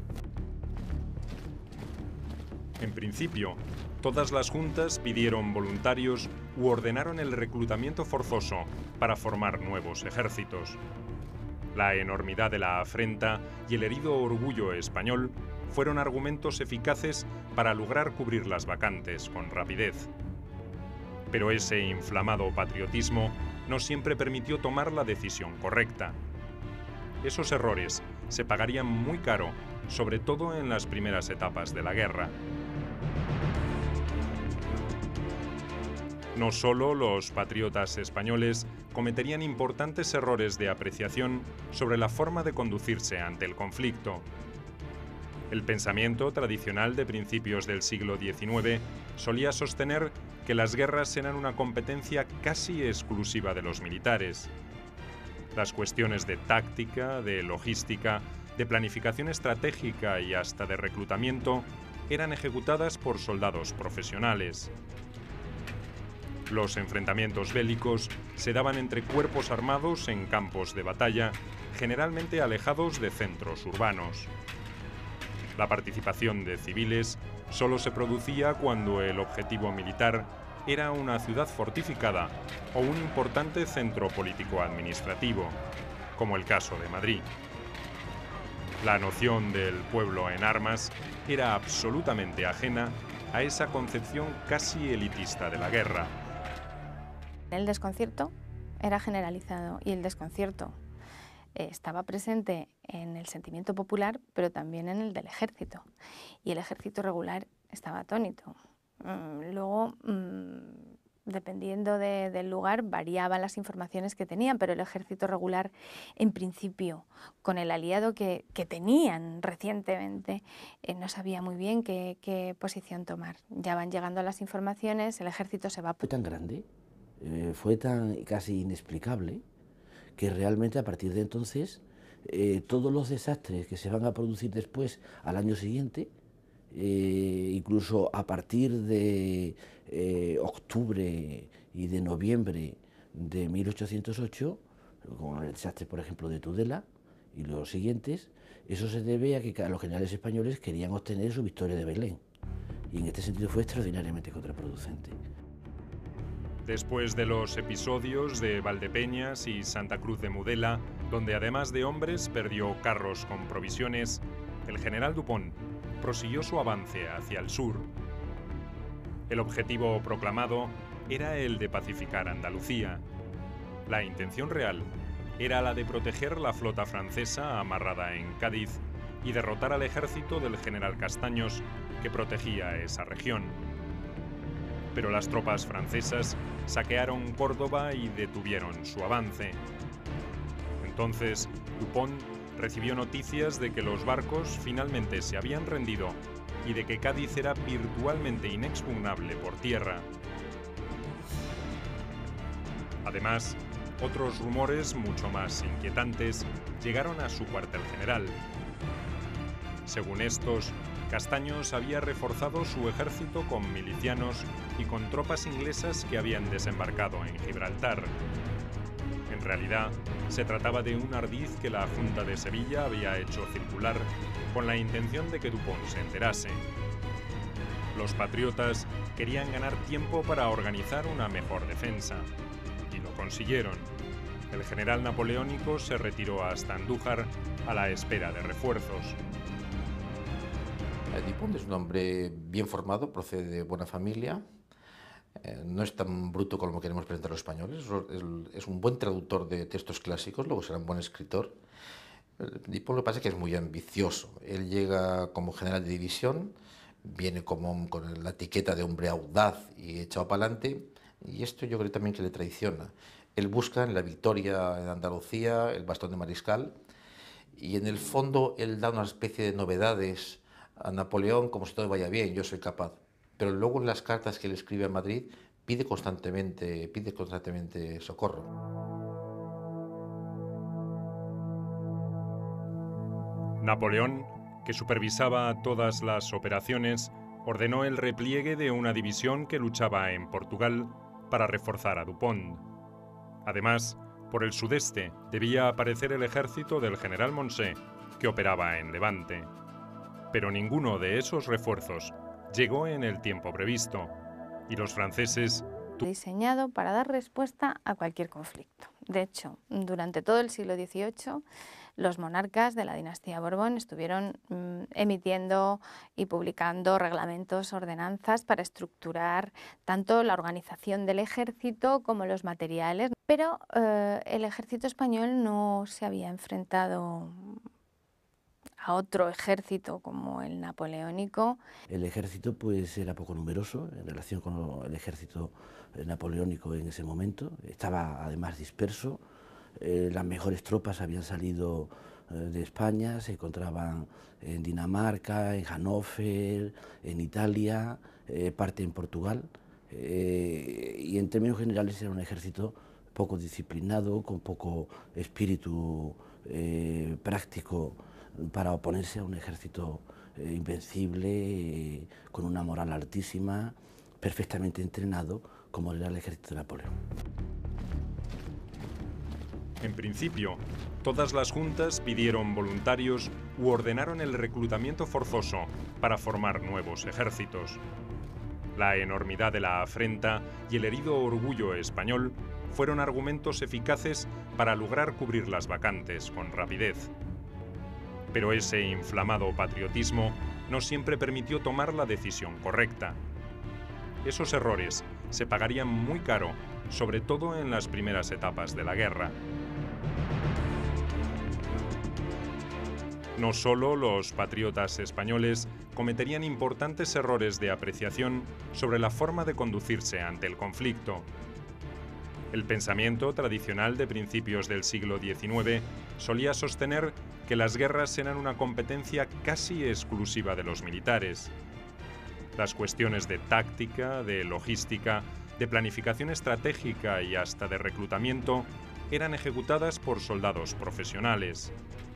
En principio, todas las juntas pidieron voluntarios u ordenaron el reclutamiento forzoso para formar nuevos ejércitos. La enormidad de la afrenta y el herido orgullo español fueron argumentos eficaces para lograr cubrir las vacantes con rapidez. Pero ese inflamado patriotismo no siempre permitió tomar la decisión correcta. Esos errores se pagarían muy caro, sobre todo en las primeras etapas de la guerra. No solo los patriotas españoles cometerían importantes errores de apreciación sobre la forma de conducirse ante el conflicto. El pensamiento tradicional de principios del siglo XIX solía sostener que las guerras eran una competencia casi exclusiva de los militares. Las cuestiones de táctica, de logística, de planificación estratégica y hasta de reclutamiento eran ejecutadas por soldados profesionales. Los enfrentamientos bélicos se daban entre cuerpos armados en campos de batalla, generalmente alejados de centros urbanos. La participación de civiles solo se producía cuando el objetivo militar era una ciudad fortificada o un importante centro político-administrativo, como el caso de Madrid. La noción del pueblo en armas era absolutamente ajena a esa concepción casi elitista de la guerra. El desconcierto era generalizado y el desconcierto estaba presente en el sentimiento popular, pero también en el del ejército. Y el ejército regular estaba atónito. Luego, dependiendo del lugar, variaban las informaciones que tenían, pero el ejército regular, en principio, con el aliado que tenían recientemente, no sabía muy bien qué posición tomar. Ya van llegando las informaciones, el ejército se va... Fue tan grande, fue tan casi inexplicable, que realmente a partir de entonces todos los desastres que se van a producir después al año siguiente, incluso a partir de octubre y de noviembre de 1808, con el desastre por ejemplo de Tudela y los siguientes, eso se debe a que los generales españoles querían obtener su victoria de Bailén, y en este sentido fue extraordinariamente contraproducente. Después de los episodios de Valdepeñas y Santa Cruz de Mudela, donde además de hombres perdió carros con provisiones, el general Dupont prosiguió su avance hacia el sur. El objetivo proclamado era el de pacificar Andalucía. La intención real era la de proteger la flota francesa amarrada en Cádiz y derrotar al ejército del general Castaños, que protegía esa región. Pero las tropas francesas saquearon Córdoba y detuvieron su avance. Entonces, Dupont recibió noticias de que los barcos finalmente se habían rendido y de que Cádiz era virtualmente inexpugnable por tierra. Además, otros rumores mucho más inquietantes llegaron a su cuartel general. Según estos, Castaños había reforzado su ejército con milicianos y con tropas inglesas que habían desembarcado en Gibraltar. En realidad, se trataba de un ardid que la Junta de Sevilla había hecho circular con la intención de que Dupont se enterase. Los patriotas querían ganar tiempo para organizar una mejor defensa, y lo consiguieron. El general napoleónico se retiró hasta Andújar a la espera de refuerzos. Dupont es un hombre bien formado, procede de buena familia, no es tan bruto como queremos presentar los españoles, es un buen traductor de textos clásicos, luego será un buen escritor. Dupont lo que pasa es que es muy ambicioso. Él llega como general de división, viene con la etiqueta de hombre audaz y echado para adelante, y esto yo creo también que le traiciona. Él busca en la victoria en Andalucía el bastón de mariscal, y en el fondo él da una especie de novedades a Napoleón como si todo vaya bien, yo soy capaz. Pero luego en las cartas que le escribe a Madrid pide constantemente socorro. Napoleón, que supervisaba todas las operaciones, ordenó el repliegue de una división que luchaba en Portugal para reforzar a Dupont. Además, por el sudeste debía aparecer el ejército del general Moncey, que operaba en Levante. Pero ninguno de esos refuerzos llegó en el tiempo previsto, y los franceses diseñado para dar respuesta a cualquier conflicto. De hecho, durante todo el siglo XVIII, los monarcas de la dinastía Borbón estuvieron emitiendo y publicando reglamentos, ordenanzas para estructurar tanto la organización del ejército como los materiales. Pero el ejército español no se había enfrentado a otro ejército como el napoleónico. El ejército pues era poco numeroso en relación con el ejército napoleónico en ese momento, estaba además disperso, las mejores tropas habían salido de España, se encontraban en Dinamarca, en Hannover, en Italia, parte en Portugal, y en términos generales era un ejército poco disciplinado, con poco espíritu práctico para oponerse a un ejército invencible, con una moral altísima, perfectamente entrenado, como era el ejército de Napoleón. En principio, todas las juntas pidieron voluntarios u ordenaron el reclutamiento forzoso para formar nuevos ejércitos. La enormidad de la afrenta y el herido orgullo español fueron argumentos eficaces para lograr cubrir las vacantes con rapidez. Pero ese inflamado patriotismo no siempre permitió tomar la decisión correcta. Esos errores se pagarían muy caro, sobre todo en las primeras etapas de la guerra. No solo los patriotas españoles cometerían importantes errores de apreciación sobre la forma de conducirse ante el conflicto. El pensamiento tradicional de principios del siglo XIX solía sostener que las guerras eran una competencia casi exclusiva de los militares. Las cuestiones de táctica, de logística, de planificación estratégica y hasta de reclutamiento eran ejecutadas por soldados profesionales.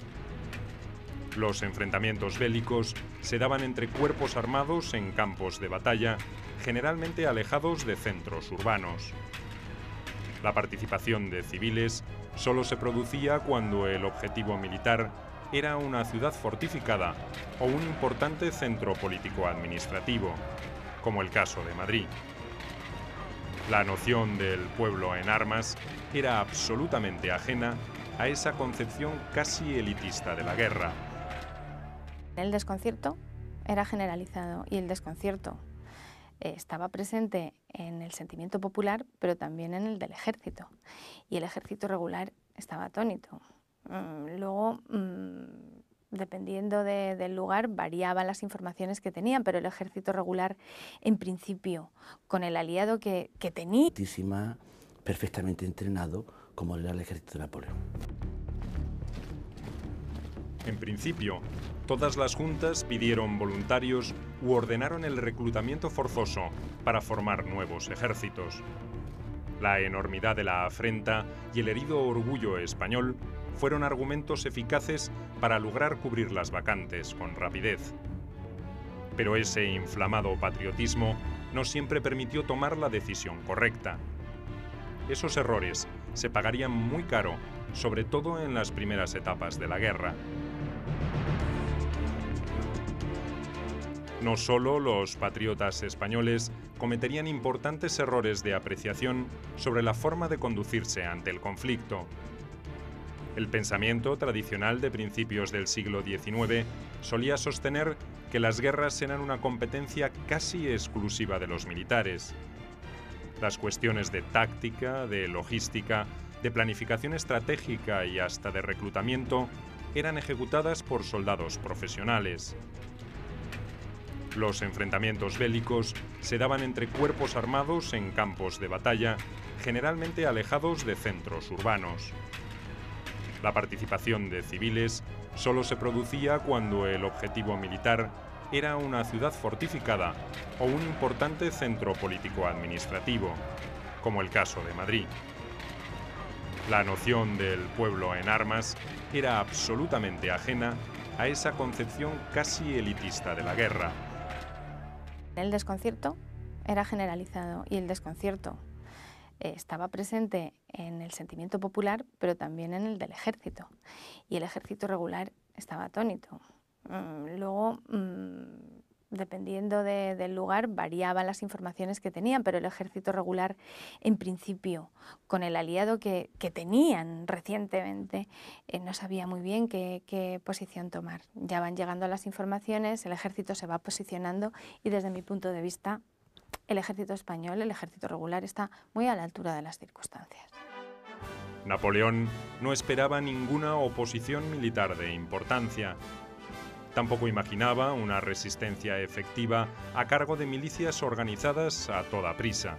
Los enfrentamientos bélicos se daban entre cuerpos armados en campos de batalla, generalmente alejados de centros urbanos. La participación de civiles solo se producía cuando el objetivo militar era una ciudad fortificada o un importante centro político-administrativo, como el caso de Madrid. La noción del pueblo en armas era absolutamente ajena a esa concepción casi elitista de la guerra. El desconcierto era generalizado y el desconcierto estaba presente en el sentimiento popular, pero también en el del ejército. Y el ejército regular estaba atónito. Luego, dependiendo del lugar, variaban las informaciones que tenían, pero el ejército regular, en principio, con el aliado que tenía, perfectamente entrenado, como era el ejército de Napoleón. En principio, todas las juntas pidieron voluntarios u ordenaron el reclutamiento forzoso para formar nuevos ejércitos. La enormidad de la afrenta y el herido orgullo español fueron argumentos eficaces para lograr cubrir las vacantes con rapidez. Pero ese inflamado patriotismo no siempre permitió tomar la decisión correcta. Esos errores se pagarían muy caro, sobre todo en las primeras etapas de la guerra. No solo los patriotas españoles cometerían importantes errores de apreciación sobre la forma de conducirse ante el conflicto. El pensamiento tradicional de principios del siglo XIX solía sostener que las guerras eran una competencia casi exclusiva de los militares. Las cuestiones de táctica, de logística, de planificación estratégica y hasta de reclutamiento eran ejecutadas por soldados profesionales. Los enfrentamientos bélicos se daban entre cuerpos armados en campos de batalla, generalmente alejados de centros urbanos. La participación de civiles solo se producía cuando el objetivo militar era una ciudad fortificada o un importante centro político-administrativo, como el caso de Madrid. La noción del pueblo en armas era absolutamente ajena a esa concepción casi elitista de la guerra. El desconcierto era generalizado y el desconcierto estaba presente en el sentimiento popular, pero también en el del ejército. Y el ejército regular estaba atónito. Luego, dependiendo del lugar, variaban las informaciones que tenían, pero el ejército regular, en principio, con el aliado que tenían recientemente, no sabía muy bien qué posición tomar. Ya van llegando las informaciones, el ejército se va posicionando y desde mi punto de vista, el ejército español, el ejército regular, está muy a la altura de las circunstancias. Napoleón no esperaba ninguna oposición militar de importancia. Tampoco imaginaba una resistencia efectiva a cargo de milicias organizadas a toda prisa.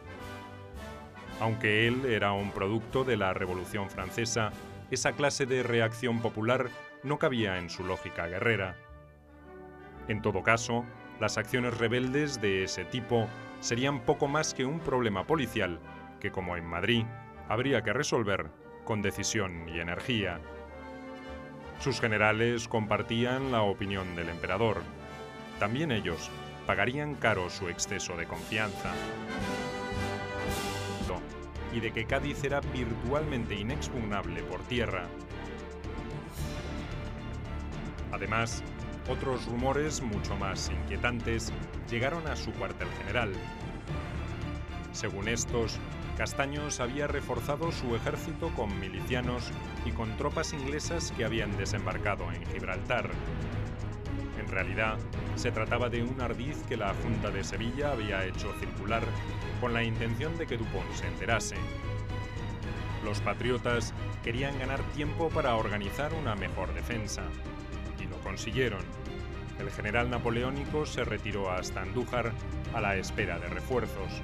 Aunque él era un producto de la Revolución Francesa, esa clase de reacción popular no cabía en su lógica guerrera. En todo caso, las acciones rebeldes de ese tipo serían poco más que un problema policial que, como en Madrid, habría que resolver con decisión y energía. Sus generales compartían la opinión del emperador. También ellos pagarían caro su exceso de confianza. Y de que Cádiz era virtualmente inexpugnable por tierra. Además, otros rumores mucho más inquietantes llegaron a su cuartel general. Según estos, Castaños había reforzado su ejército con milicianos y con tropas inglesas que habían desembarcado en Gibraltar. En realidad, se trataba de un ardid que la Junta de Sevilla había hecho circular con la intención de que Dupont se enterase. Los patriotas querían ganar tiempo para organizar una mejor defensa. Y lo consiguieron. El general napoleónico se retiró hasta Andújar a la espera de refuerzos.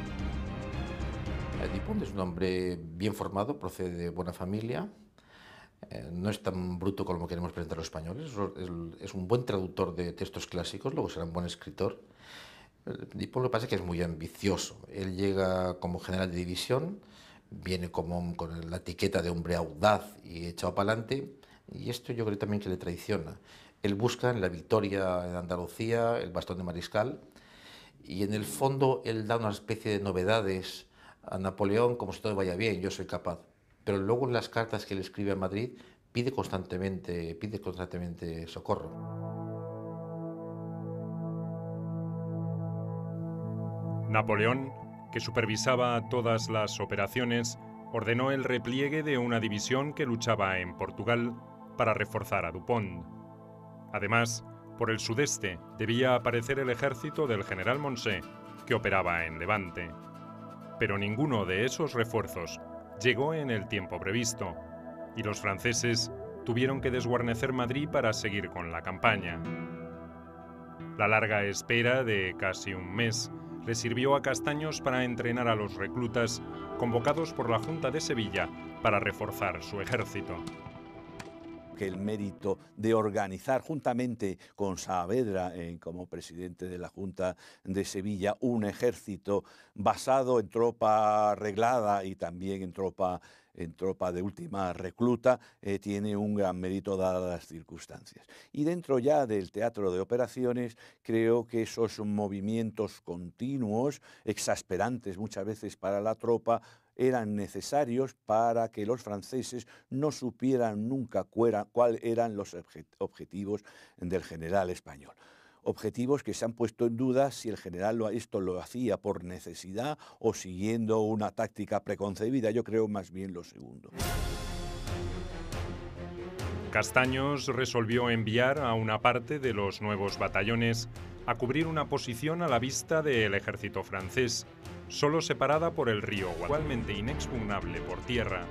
Dupont es un hombre bien formado, procede de buena familia, no es tan bruto como queremos presentar los españoles, es un buen traductor de textos clásicos, luego será un buen escritor. Dupont lo que pasa es que es muy ambicioso. Él llega como general de división, viene con la etiqueta de hombre audaz y echado para adelante, y esto yo creo también que le traiciona. Él busca en la victoria en Andalucía el bastón de mariscal, y en el fondo él da una especie de novedades a Napoleón como si todo vaya bien, yo soy capaz. Pero luego en las cartas que le escribe a Madrid pide constantemente socorro. Napoleón, que supervisaba todas las operaciones, ordenó el repliegue de una división que luchaba en Portugal para reforzar a Dupont. Además, por el sudeste debía aparecer el ejército del general Moncey, que operaba en Levante. Pero ninguno de esos refuerzos llegó en el tiempo previsto, y los franceses tuvieron que desguarnecer Madrid para seguir con la campaña. La larga espera de casi un mes le sirvió a Castaños para entrenar a los reclutas convocados por la Junta de Sevilla para reforzar su ejército. Que el mérito de organizar juntamente con Saavedra como presidente de la Junta de Sevilla un ejército basado en tropa reglada y también en tropa de última recluta, tiene un gran mérito dadas las circunstancias. Y dentro ya del teatro de operaciones, creo que esos movimientos continuos, exasperantes muchas veces para la tropa, eran necesarios para que los franceses no supieran nunca cuáles eran los objetivos del general español. Objetivos que se han puesto en duda si el general esto lo hacía por necesidad o siguiendo una táctica preconcebida. Yo creo más bien lo segundo. Castaños resolvió enviar a una parte de los nuevos batallones a cubrir una posición a la vista del ejército francés, solo separada por el río Guadalquivir, igualmente inexpugnable por tierra.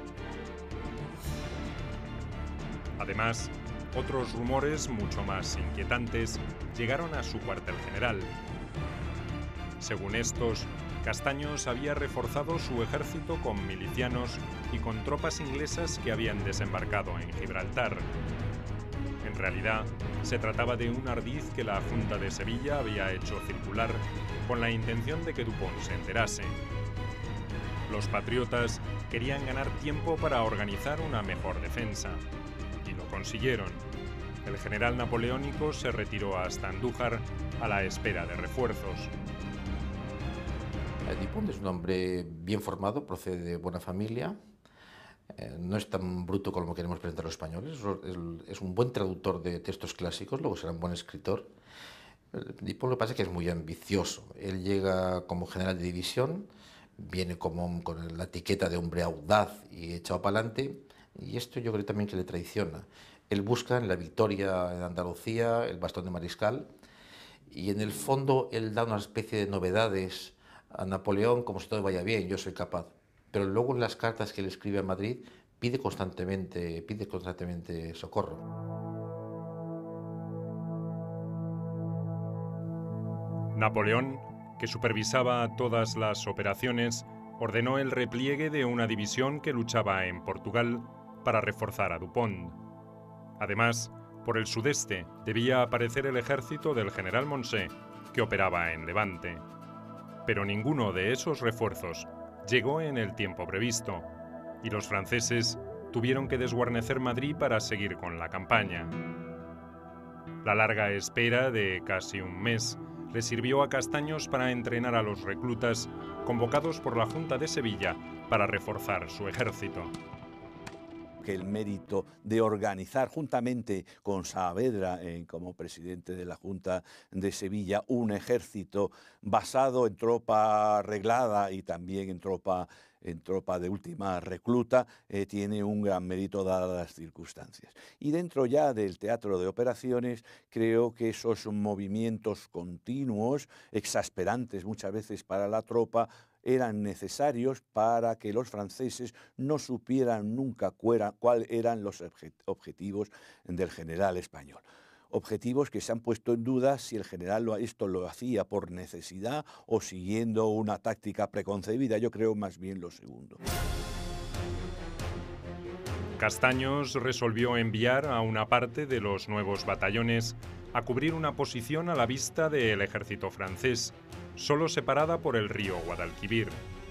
Además, otros rumores mucho más inquietantes llegaron a su cuartel general. Según estos, Castaños había reforzado su ejército con milicianos y con tropas inglesas que habían desembarcado en Gibraltar. En realidad, se trataba de un ardid que la Junta de Sevilla había hecho circular con la intención de que Dupont se enterase. Los patriotas querían ganar tiempo para organizar una mejor defensa, y lo consiguieron. El general napoleónico se retiró hasta Andújar a la espera de refuerzos. Dupont es un hombre bien formado, procede de buena familia, no es tan bruto como queremos presentar los españoles, es un buen traductor de textos clásicos, luego será un buen escritor. Dupont lo que pasa es que es muy ambicioso. Él llega como general de división, viene con la etiqueta de hombre audaz y echado para adelante, y esto yo creo también que le traiciona. Él busca en la victoria en Andalucía el bastón de mariscal, y en el fondo él da una especie de novedades a Napoleón como si todo vaya bien, yo soy capaz. Pero luego en las cartas que él escribe a Madrid pide constantemente socorro. Napoleón, que supervisaba todas las operaciones, ordenó el repliegue de una división que luchaba en Portugal para reforzar a Dupont. Además, por el sudeste debía aparecer el ejército del general Moncey, que operaba en Levante. Pero ninguno de esos refuerzos llegó en el tiempo previsto, y los franceses tuvieron que desguarnecer Madrid para seguir con la campaña. La larga espera de casi un mes le sirvió a Castaños para entrenar a los reclutas convocados por la Junta de Sevilla para reforzar su ejército. Que el mérito de organizar juntamente con Saavedra como presidente de la Junta de Sevilla un ejército basado en tropa reglada y también en tropa de última recluta, tiene un gran mérito dadas las circunstancias. Y dentro ya del teatro de operaciones, creo que esos movimientos continuos, exasperantes muchas veces para la tropa, eran necesarios para que los franceses no supieran nunca cuáles eran los objetivos del general español. Objetivos que se han puesto en duda si el general esto lo hacía por necesidad o siguiendo una táctica preconcebida. Yo creo más bien lo segundo. Castaños resolvió enviar a una parte de los nuevos batallones a cubrir una posición a la vista del ejército francés, solo separada por el río Guadalquivir.